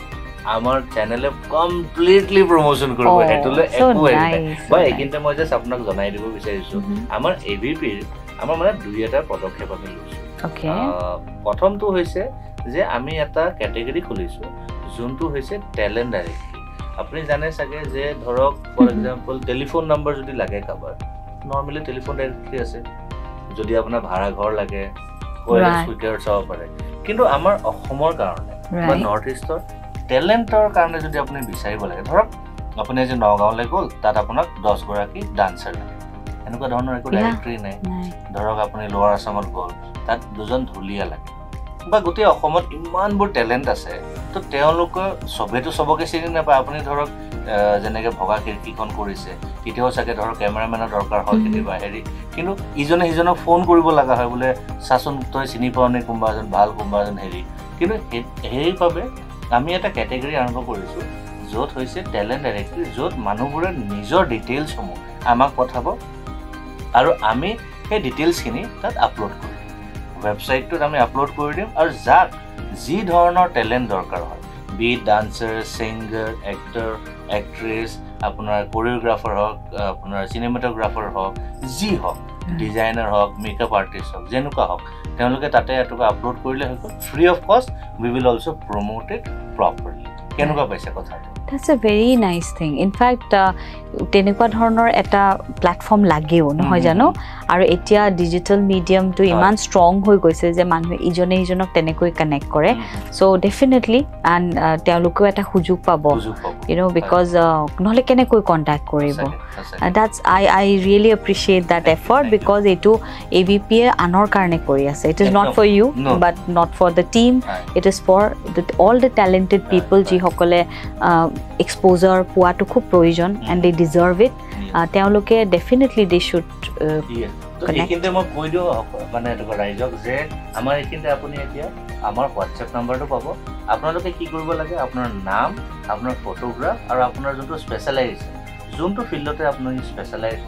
S1: amar channel e completely promotion koribo etule eku ei ba ekinte moi just apnak janai dibo bisarisu amar A V P amar mane dui eta podokhep ami luisu
S2: okay
S1: prothom to hoise je ami eta category khulisu juntu hoise talent directly apni jane sage je dhorok for example telephone number jodi lage kabar normally telephone directly ase jodi apna bhara ghor lage oil switcher saw pare kintu amar ohomor karone ba north eastor talentor karone jodi apni bisaribo lage dhorok apni je Nagaon le gol tat apunak ten goraki dancer enuka dhonor eko directory nai dhorok apni lower Assamot gol tat dujon dhulia lage বা গতি অসমত ইমান বৰ talent আছে তো তেওঁলোক সবেটো সবকে চিনি না পায় আপুনি ধৰক যেনেকে Bhogakhirikikon কৰিছে কিতেও সাকে ধৰক ক্যামেৰামেনৰ দৰকাৰ হয় কিবা হেৰি কিন্তু ইজনে হিজনক ফোন কৰিব লাগা হয় বলে শাসন তই চিনি পাওনে কোনবাজন ভাল কোনবাজন হেৰি কিন্তু হেৰি পাবে আমি এটা ক্যাটেগৰি আৰম্ভ কৰিছো যত হৈছে ট্যালেন্ট ডাইৰেক্টলি যত মানুহবোৰে নিজৰ ডিটেইলছ সমূহ আমাক পঠাব আৰু আমি এই ডিটেইলছ খিনি তাত আপলোড কৰিম website to আমি আপলোড কৰি দিম আৰু যাক জি ধৰণৰ ট্যালেন্ট দৰকাৰ হয় be dancer singer actor actress আপোনাৰ কোৰিওগ্ৰাফাৰ হওক আপোনাৰ সিনেমাটোগ্ৰাফাৰ হওক জি হওক ডিজাইনাৰ হওক মেকআপ আৰ্টিষ্ট হওক যেনেকুৱা হওক তেওঁলোকে তাতে এটুকা আপলোড কৰিলে হয় free of cost we will also promote it properly কেনেকুৱা পাইছে কথাটো
S2: that's a very nice thing in fact tenekwa dhornor eta platform lageo nohoy jano aru etia digital medium to iman strong hoi goise je manhu ijone ijonok tenekoi connect kore so definitely and teoloko eta hujuk pabo you know because nole kenekoi contact koribo and that's i i really appreciate that effort because etu A V P e anor karne kori ase it is not for you but not for the team it is for the, all the talented people ji hokole exposure puato khub provision and they deserve it teoloke definitely they should
S1: to ekinte mo koi dio mane to raijok je amar ekinte apuni etia amar WhatsApp number to pabo apnaloke ki koribo lage apnar naam apnar photograph aru apnar jonto specialization jonto field ote apnai specialization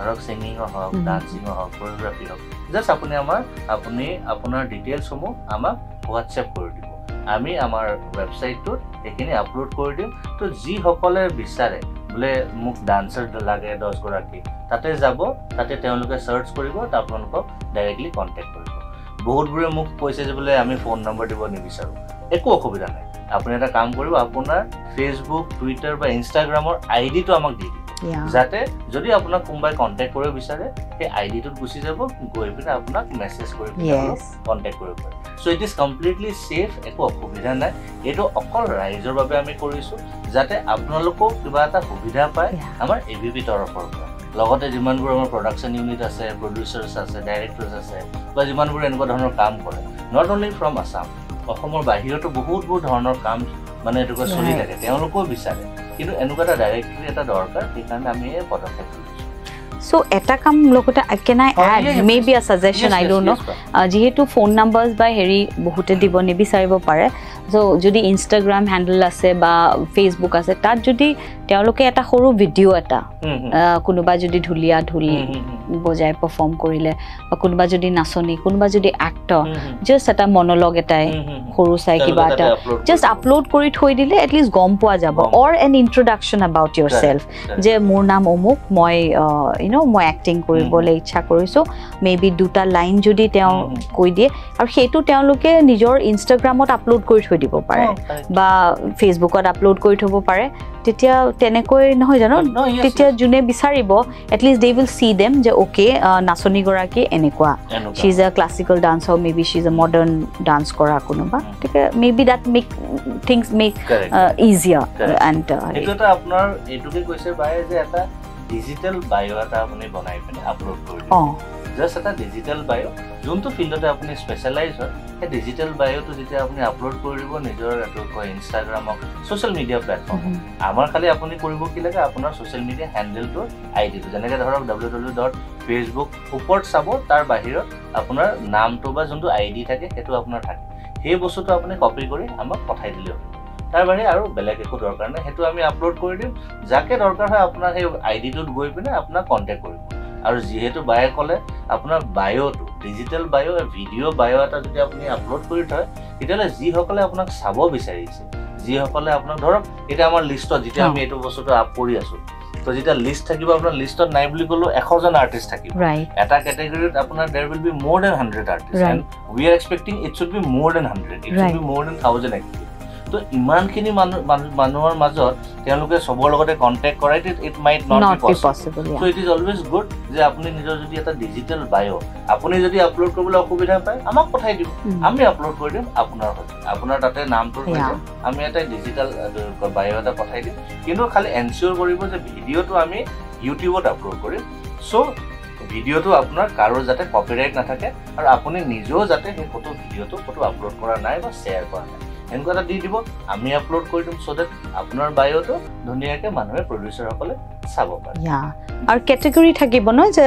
S1: ধৰক singing হওক dancing হওক choreography হওক just আপুনি আমাৰ আপুনি আপোনাৰ ডিটেইলছসমূহ আমাক WhatsApp কৰি দিব আমি আমাৰ ৱেবছাইটটোত এইখিনি আপলোড কৰি দিম তো যিসকলে বিচাৰে বোলে মোক ডান্সাৰ লাগে দহ গৰাকী তাতে যাব তাতে তেওঁলোকে সাৰ্চ কৰিব তা আপোনালোকক ডাইৰেক্টলি কন্টাক্ট কৰিব বহুতবোৰে মোক কৈছে যে বোলে আমি ফোন নম্বৰ দিব নিবিচাৰো একো অসুবিধা নাই আপুনি এটা কাম কৰিব আপোনাৰ ফেসবুক টুইটাৰ বা ইনষ্টাগ্ৰামৰ আইডিটো আমাক দি দিব যাতে যদি আপোনাক কোনবাই কন্টাক্ট কৰিব বিচাৰে সেই আইডিটোত গুছি যাব গৈ পিনে আপোনাক মেছেজ কৰিব কন্টাক্ট কৰিব পাৰে so it is completely safe একো অসুবিধা নাই এটো অকল ৰাইজৰ বাবে আমি কৰিছো যাতে আপোনালোকক কিবা এটা সুবিধা পায় আমাৰ এভিপি তৰফৰ পৰা লগতে যিমানবোৰ আমাৰ প্ৰডাকশন ইউনিট আছে প্ৰডিউচাৰ্ছ আছে ডাইৰেক্টৰ্ছ আছে বা যিমানবোৰ এনেকুৱা ধৰণৰ কাম কৰে নট অনলি ফ্ৰম আসাম অসমৰ বাহিৰতো বহুত বহুত ধৰণৰ কাম মানে এটুকুৰা চলি থাকে তেওঁলোকও বিচাৰে কিন্তু এনেকুৱা এটা ডাইৰেক্টলি এটা দৰকাৰ সেইকাৰণে আমি এই পদক্ষেপ লৈছো
S2: So eta kam lokota can I add oh, yeah, maybe yes, a suggestion yes, I don't yes, know yes, jehetu phone numbers by heri bohote dibo nebisaribo pare so jodi Instagram handle ase ba Facebook ase tat jodi teoloke eta horu video eta kunuba jodi dhulia dhuli bojai perform korile ba kunuba jodi nasoni kunuba jodi actor just eta monologue etai horu sai kiba eta just upload kori thoi dile at least gom poa jabo or an introduction about yourself je mor naam omuk moi you know মই acting কৰিবলে ইচ্ছা কৰিছো maybe দুটা line যদি তেও কৈ দিয়ে আৰু হেতু তেওঁলোকে নিজৰ ইনষ্টাগ্ৰামত আপলোড কৰি থৈ দিব পাৰে বা ফেসবুকত আপলোড কৰি থব পাৰে তেতিয়া তেনেকৈ নহয় জানো তেতিয়া জুনে বিচাৰিব at least they will see them যে ওকে নাচনি গৰাকী এনেকুৱা she is a classical dancer maybe she is a modern dance কৰা কোনোবা ঠিক maybe that make things make easier and
S1: এটোটা আপোনাৰ এটুকে কৈছে বাই যে এটা ডিজিটাল বায়ো এটা আপুনি বনাই পিনে আপলোড কৰি দিব জাস্ট এটা ডিজিটাল বায়ো যোনটো ফিল্ডতে আপুনি স্পেশালাইজ হয় এই ডিজিটাল বায়োটো যেতিয়া আপুনি আপলোড কৰিব নিজৰ এটো কয় ইনষ্টাগ্ৰামক সোশ্যাল মিডিয়া প্ল্যাটফৰ্ম আমাৰ খালি আপুনি কৰিব কি লাগে আপোনাৰ সোশ্যাল মিডিয়া হ্যান্ডেলটো আইডিটো যেনেকৈ ধৰক W W W dot Facebook ওপৰত চাব তাৰ বাহিৰত আপোনাৰ নামটো বা যোনটো আইডি থাকে সেইটো আপোনাৰ থাকে সেই বস্তুটো আপুনি কপি কৰি আমাক পঠাই দিলে তাৰ বাহিৰে আৰু বেলেগ একো দৰকাৰ নাই হেতু আমি আপলোড কৰি দিম যাকে দৰকাৰ হয় আপোনাৰ সেই আইডিটোত গৈ পিনে আপোনাক কন্টাক্ট কৰিব আৰু যেহেতু বায়ে কলে আপোনাৰ বায়োটো ডিজিটাল বায়ো ভিডিও বায়ো এটা যদি আপুনি আপলোড কৰি থয় তেতিয়ালে যি সকলে আপোনাক চাব বিচাৰিছে যি সকলে আপোনাক ধৰক এটা আমাৰ লিষ্টত যেতিয়া আমি এটো বস্তুটো আপ কৰি আছো তো যেটা লিষ্ট থাকিব আপোনাৰ লিষ্টত নাই বুলি কলো এশ জন আৰ্টিষ্ট থাকিব এটা ক্যাটাগৰীত আপোনাৰ there will be more than one hundred artists and we are expecting it should be more than one hundred it should be more than one thousand actually তো ইমানখিনি মানুহৰ মাজত তেওঁলোকে সবৰ লগতে কন্টাক্ট কৰাই it might not be possible so it is always good যে আপুনি নিজৰ যদি এটা ডিজিটাল বায়ো আপুনি যদি আপলোড কৰিবলৈ অসুবিধা পায় আমাক পঠাই দিব আমি আপলোড কৰি দিম আপোনাৰ আপোনাৰ তাতে নামটো হৈছে আমি এটা ডিজিটাল বায়ো এটা পঠাই দিম কিন্তু খালি এনশিওর কৰিব যে ভিডিওটো আমি ইউটিউবত আপলোড কৰিম সো ভিডিওটো আপোনাৰ কাৰো যাতে কপিৰাইট নাথাকে আৰু আপুনি নিজেও যাতে সেই ফটো ভিডিওটো ফটো আপলোড কৰা নাই বা শেয়াৰ কৰা নাই এনকোটা দি দিব আমি আপলোড কৰি দিম সো দ্যাট আপোনাৰ বায়োটো ধুনিয়াকে মানুহে প্ৰডিউসাৰ সকলে চাব পাৰে
S2: ইয়া আৰু ক্যাটাগৰী থাকিব ন যে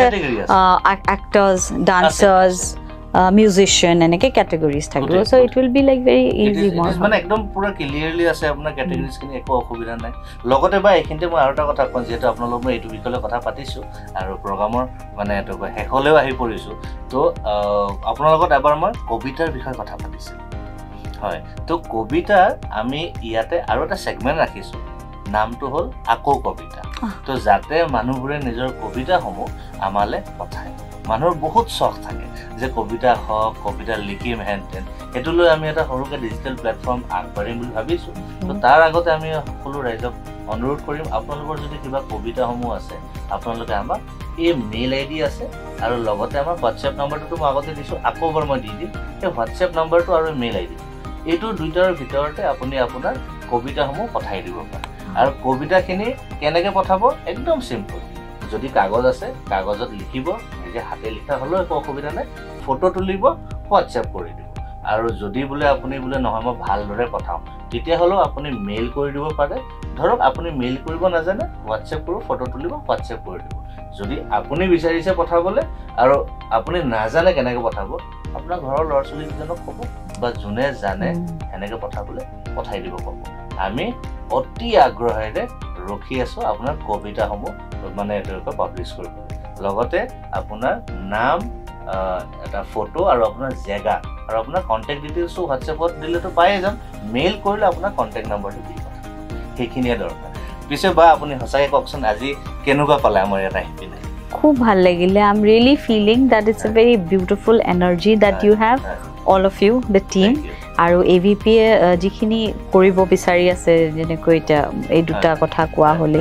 S2: এক্টৰ্স ডান্সাৰ্স মিউজিশিয়ান এনেকে ক্যাটাগৰীজ থাকিব so it will be like very easy মোৰ
S1: মানে একদম পুৰা ক্লিয়াৰলি আছে আপোনাৰ ক্যাটাগৰীজ কিনি একো অসুবিধা নাই লগতে বা এখিনতে মই আৰু এটা কথা কম যেটো আপোনালোক মই এইটো বিষয়লৈ কথা পাতিছো আৰু প্ৰগ্ৰামৰ মানে এটো হেকলেও আহি পৰিছো তো আপোনালোকক এবাৰ মই কবিতাৰ বিষয়ে কথা পাতিছো হয় তো কবিতা আমি ইয়াতে আৰু এটা সেগমেন্ট ৰাখিছো নামটো হল আকো কবিতা তো যাতে মানুহবোৰে নিজৰ কবিতা সমূহ আমালে পঠায় মানুহৰ বহুত শখ থাকে যে কবিতা হক কবিতা লিখিম হেনতেন এটুলৈ আমি এটা সৰুকে ডিজিটাল প্ল্যাটফৰ্ম আগবাঢ়িম বুলি ভাবিছো তো তাৰ আগতে আমি সকলো ৰাইজক অনুৰোধ কৰিম আপোনালোকৰ যদি কিবা কবিতা সমূহ আছে আপোনালোকে আমাক এই মেইল আইডি আছে আৰু লগতে আমাৰ WhatsApp নম্বৰটো মই আগতে দিছো আকৌ এবাৰ মই দি দিম এই WhatsApp নম্বৰটো আৰু মেইল আইডি এটো দুইটাৰ ভিতৰতে আপুনি আপোনাৰ কবিতাসমূহ পঠাই দিব পাৰে আৰু কবিতাখিনি কেনেকৈ পঠাব একদম সিম্পল যদি কাগজ আছে কাগজত লিখিব নিজে হাতে লিখা হলো একো অসুবিধা নাই ফটো তুলিব WhatsApp কৰি দিব আৰু যদি বোলে আপুনি বোলে নহয় মই ভালদৰে পঠাও তেতিয়া হলো আপুনি মেইল কৰি দিব পাৰে ধৰক আপুনি মেইল কৰিব নাজানে WhatsApp কৰি ফটো তুলিব WhatsApp কৰি দিব যদি আপুনি বিচাৰিছে পঠাবলে আৰু আপুনি নাজানে কেনেকৈ পঠাব আপোনাৰ ঘৰৰ লৰছলিজনক ক'ব বা জুনে জানে এনেকৈ পঠাবলে পঠাই দিব ক'ব আমি অতি আগ্ৰহেৰে ৰখি আছো আপোনাৰ কবিতাসমূহ মানে এটোকে পাবলিশ কৰিব লগতে আপোনাৰ নাম এটা ফটো আৰু আপোনাৰ জেগা আৰু আপোনাৰ কন্টাক্ট ডিটেইলছ হোৱাটছএপত দিলেতো পায়ে যাম মেইল কৰিলে আপোনাৰ কন্টাক্ট নম্বৰটো দি পঠাম সেইখিনিয়ে দৰকাৰ পিছে বা আপুনি সঁচাকৈ কওকচোন আজি কেনেকুৱা পালে আমাৰ ইয়াত আহি পিনে
S2: খুব ভাল লাগিলে I am really feeling that it's a very beautiful energy that you have all of you the team আৰু এ ভি পি এ যিখিনি কৰিব বিচাৰি আছে যেনেকৈ এতিয়া এই দুটা কথা কোৱা হ'লে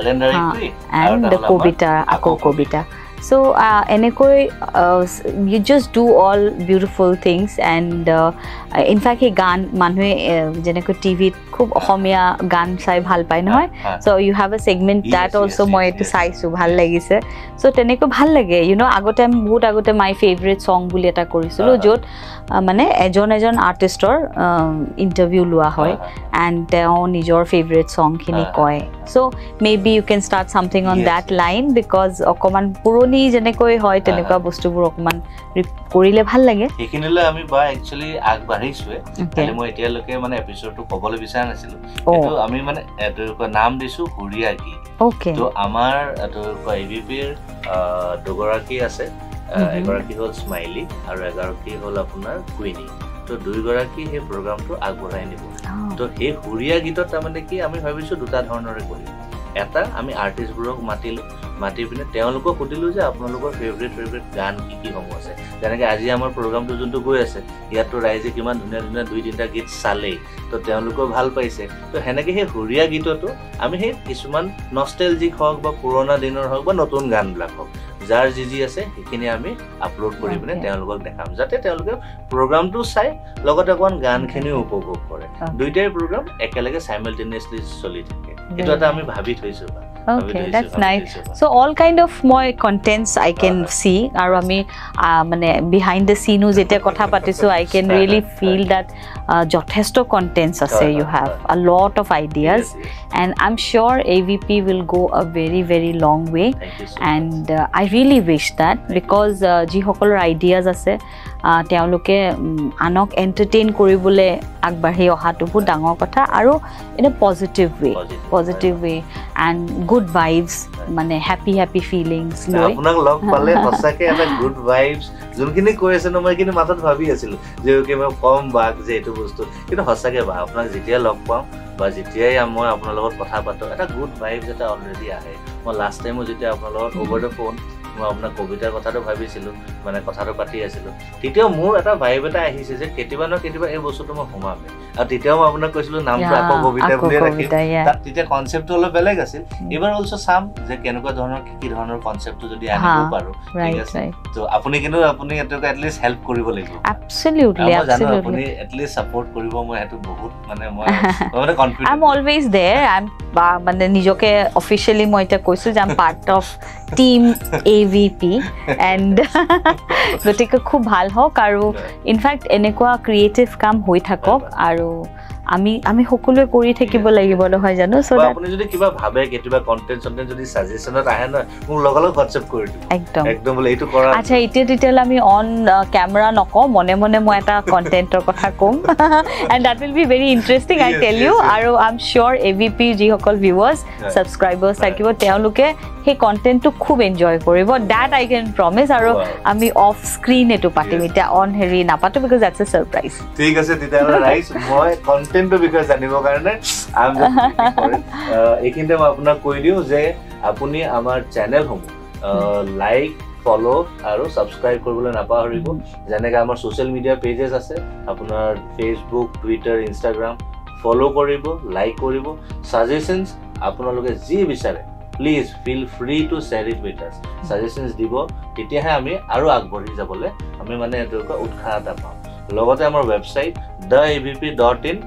S2: এণ্ড কবিতা আকৌ কবিতা So uh, enekoi uh, you just do all beautiful things and uh, in fact he gan manhue jeneko T V khub ohomia gan sai bhal pai noy so you have a segment yes, that also moi yes, to yes. saisu bhal lagise so teneko bhal lage you know agote am bahut agote my favorite song buli eta korisilu jot mane ejon ejon artist or interview lua hoy and teo nijor favorite song khini koy so maybe you can start something on yes. that line because okoman puroni jenekoi hoy teneka bostubur okman korile bhal lage
S1: ekinile ami ba actually ag barhisue kale moi etia loke mane episode to kobole bisara nasilu eto ami mane eto naam disu huriya ki
S2: okay
S1: to amar eto A V P er dogoraki ase egoraki hol smiley aru egoraki hol apunar queenie to দুই গৰাকী হে প্ৰগ্ৰামটো আগবঢ়াই নিব তো হে হুৰিয়া গীতত তাৰমানে কি আমি ভাবিছো দুটা ধৰণৰে কৰিম এটা আমি আৰ্টিষ্টবোৰক মাতিলো মাতি পিনে তেওঁলোকক সুধিলো যে আপোনালোকৰ ফেভৰেট ফেভৰেট গান কি কি সমূহ আছে যেনেকৈ আজি আমাৰ প্ৰগ্ৰামটো যোনটো গৈ আছে ইয়াতো ৰাইজে কিমান ধুনীয়া ধুনীয়া দুই তিনিটা গীত চালেই তো তেওঁলোকেও ভাল পাইছে তো সেনেকৈ সেই হুৰিয়া গীততো আমি সেই কিছুমান নষ্টেলজিক হওক বা পুৰণা দিনৰ হওক বা নতুন গানবিলাক হওক যাৰ যি যি আছে সেইখিনি আমি আপলোড কৰি পিনে তেওঁলোকক দেখাম যাতে তেওঁলোকে প্ৰগ্ৰামটো চাই লগতে অকণ গানখিনিও উপভোগ কৰে দুইটাই প্ৰগ্ৰাম একেলগে সাইমালটেনিয়াছলি চলি থাকে এটা এটা আমি ভাবি থৈছো
S2: okay that's nice so all kind of more contents I can uh, see aru ami uh, mane behind the scene jete kotha patisu I can really feel that uh, jothesto contents ase you have a lot of ideas yes, yes. and I'm sure A V P will go a very very long way
S1: so
S2: and uh, I really wish that because ji hokolor ideas ase তেওঁলোকে আনক entertain কৰিবলৈ আগবাঢ়ি অহাটো বহুত ডাঙৰ কথা আৰু in a positive way positive way and good vibes মানে হেপী হেপী ফিলিংছ লৈ
S1: আপোনাক লগ পালে সঁচাকৈ এটা গুড ভাইবছ যোনখিনি কৈ আছে ন মই কিন্তু মাথাত ভাবি আছিলো যে ওকে মই কম বাক যে এইটো বস্তু কিন্তু সঁচাকৈ বা আপোনাক যেতিয়া লগ পাওঁ বা যেতিয়াই মই আপোনাৰ লগত কথা পাতো এটা গুড ভাইবছ এটা অলৰেডি আহে মই লাষ্ট টাইমো যেতিয়া আপোনাৰ লগত অভাৰ দ্য ফোন মই আপোনাৰ কবিতাৰ কথাটো ভাবিছিলো মানে কথাটো পাতি আছিলো তেতিয়াও মোৰ এটা ভাইব এটা আহিছে যে কেতিয়াবা ন কেতিয়াবা এই বস্তুটো মই সোমামে আৰু তেতিয়াও মই আপোনাক কৈছিলো নামটো আকৌ কবিতা বুলি ৰাখিম তাত তেতিয়া কনচেপ্টটো অলপ বেলেগ আছিল এবাৰ অলসো চাম যে কেনেকুৱা ধৰণৰ কি কি ধৰণৰ কনচেপ্টটো যদি আনিব পাৰো ঠিক আছে তো আপুনি কিন্তু আপুনি এটক এটলিষ্ট হেল্প কৰিব লাগিব
S2: absolutely absolutely
S1: আপুনি এটলিষ্ট সাপোৰ্ট কৰিব মই এটো বহুত মানে মই মানে confident
S2: I'm always there I'm মানে নিজকে অফিশিয়ালি মই এটা কৈছো যে I'm part of team A V P and গতিকে খুব ভাল হওক আৰু ইনফ্যাক্ট এনেকুৱা ক্ৰিয়েটিভ কাম হৈ থাকক আৰু আমি আমি সকলোৱে কৰি থাকিব লাগিব নহয় জানো সো
S1: আপুনি যদি কিবা ভাবে কিবা কন্টেন্ট কন্টেন্ট যদি সাজেশনত আহে না মোক লগলগ WhatsApp কৰি দিব
S2: একদম
S1: একদম বলে এইটো কৰা
S2: আচ্ছা এতিয়া ডিটেইল আমি অন ক্যামেৰা নকও মনে মনে মই এটা কন্টেন্টৰ কথা কম and that will be very interesting I tell you আৰু I'm sure A V P যি সকল ভিউয়াৰ্স সাবস্ক্রাইবার্স থাকিব তেওঁলোকে হে কন্টেন্টটো খুব এনজয় কৰিব that I can promise আৰু আমি অফ স্ক্রিন এটো পাতিম এটা অন হেৰি নাপাতো because that's a surprise
S1: ঠিক আছে তেতিয়াহলে রাইস মই কন্টেন্টৰ বিষয়ে জানিব কাৰণে I'm just এইখিনিতে মই আপোনাক কৈ দিও যে আপুনি আমাৰ চেনেল হম লাইক ফলো আৰু সাবস্ক্রাইব কৰিবলৈ নাপাহৰিব যেনেকৈ আমাৰ সোশ্যাল মিডিয়া পেজেস আছে আপোনাৰ ফেসবুক টুইটাৰ ইনষ্টাগ্ৰাম ফলো কৰিব লাইক কৰিব সাজেশনস আপোনালোকে যি বিচাৰে please feel free to share it with us suggestions দিব তেতিয়াহে আমি আৰু আগবঢ়ি যাবলৈ আমি মানে এটোকা উৎসাহ এটা পাম লগতে আমাৰ website the A V P dot in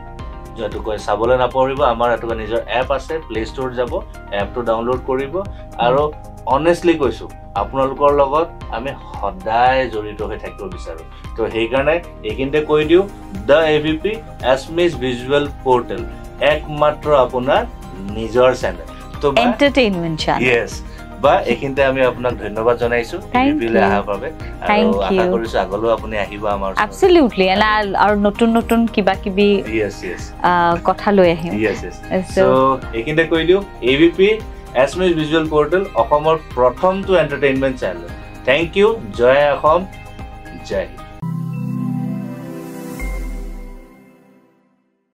S1: যেটো কয় চাবলৈ নাপাহৰিব আমাৰ এটোকা নিজৰ এপ আছে প্লে ষ্ট'ৰ যাব এপটো ডাউনলোড কৰিব আৰু অনেষ্টলি কৈছো আপোনালোকৰ লগত আমি সদায় জড়িত হৈ থাকিব বিচাৰো তো সেই কাৰণে এইখিনিতে কৈ দিও the A V P Assamese Visual Portal একমাত্ৰ আপোনাৰ নিজৰ চেনেল তো
S2: এন্টাৰটেইনমেন্ট চেনেল
S1: yes বা এইখিনিতে আমি আপোনাক ধন্যবাদ জনাইছো বিলে আহা বাবে আৰু আশা কৰিছো আগলৈ আপুনি আহিব আমাৰ
S2: absolutely and আৰু নতুন নতুন কিবা কিবি
S1: yes yes
S2: কথা লৈ আহিম
S1: yes yes so এইখিনিতে কৈ দিও A V P এছমিছ ভিজুৱেল পৰ্টেল অসমৰ প্ৰথমটো এণ্টাৰটেইনমেণ্ট চেনেল। Thank you. জয় অসম, জয় হিন্দ।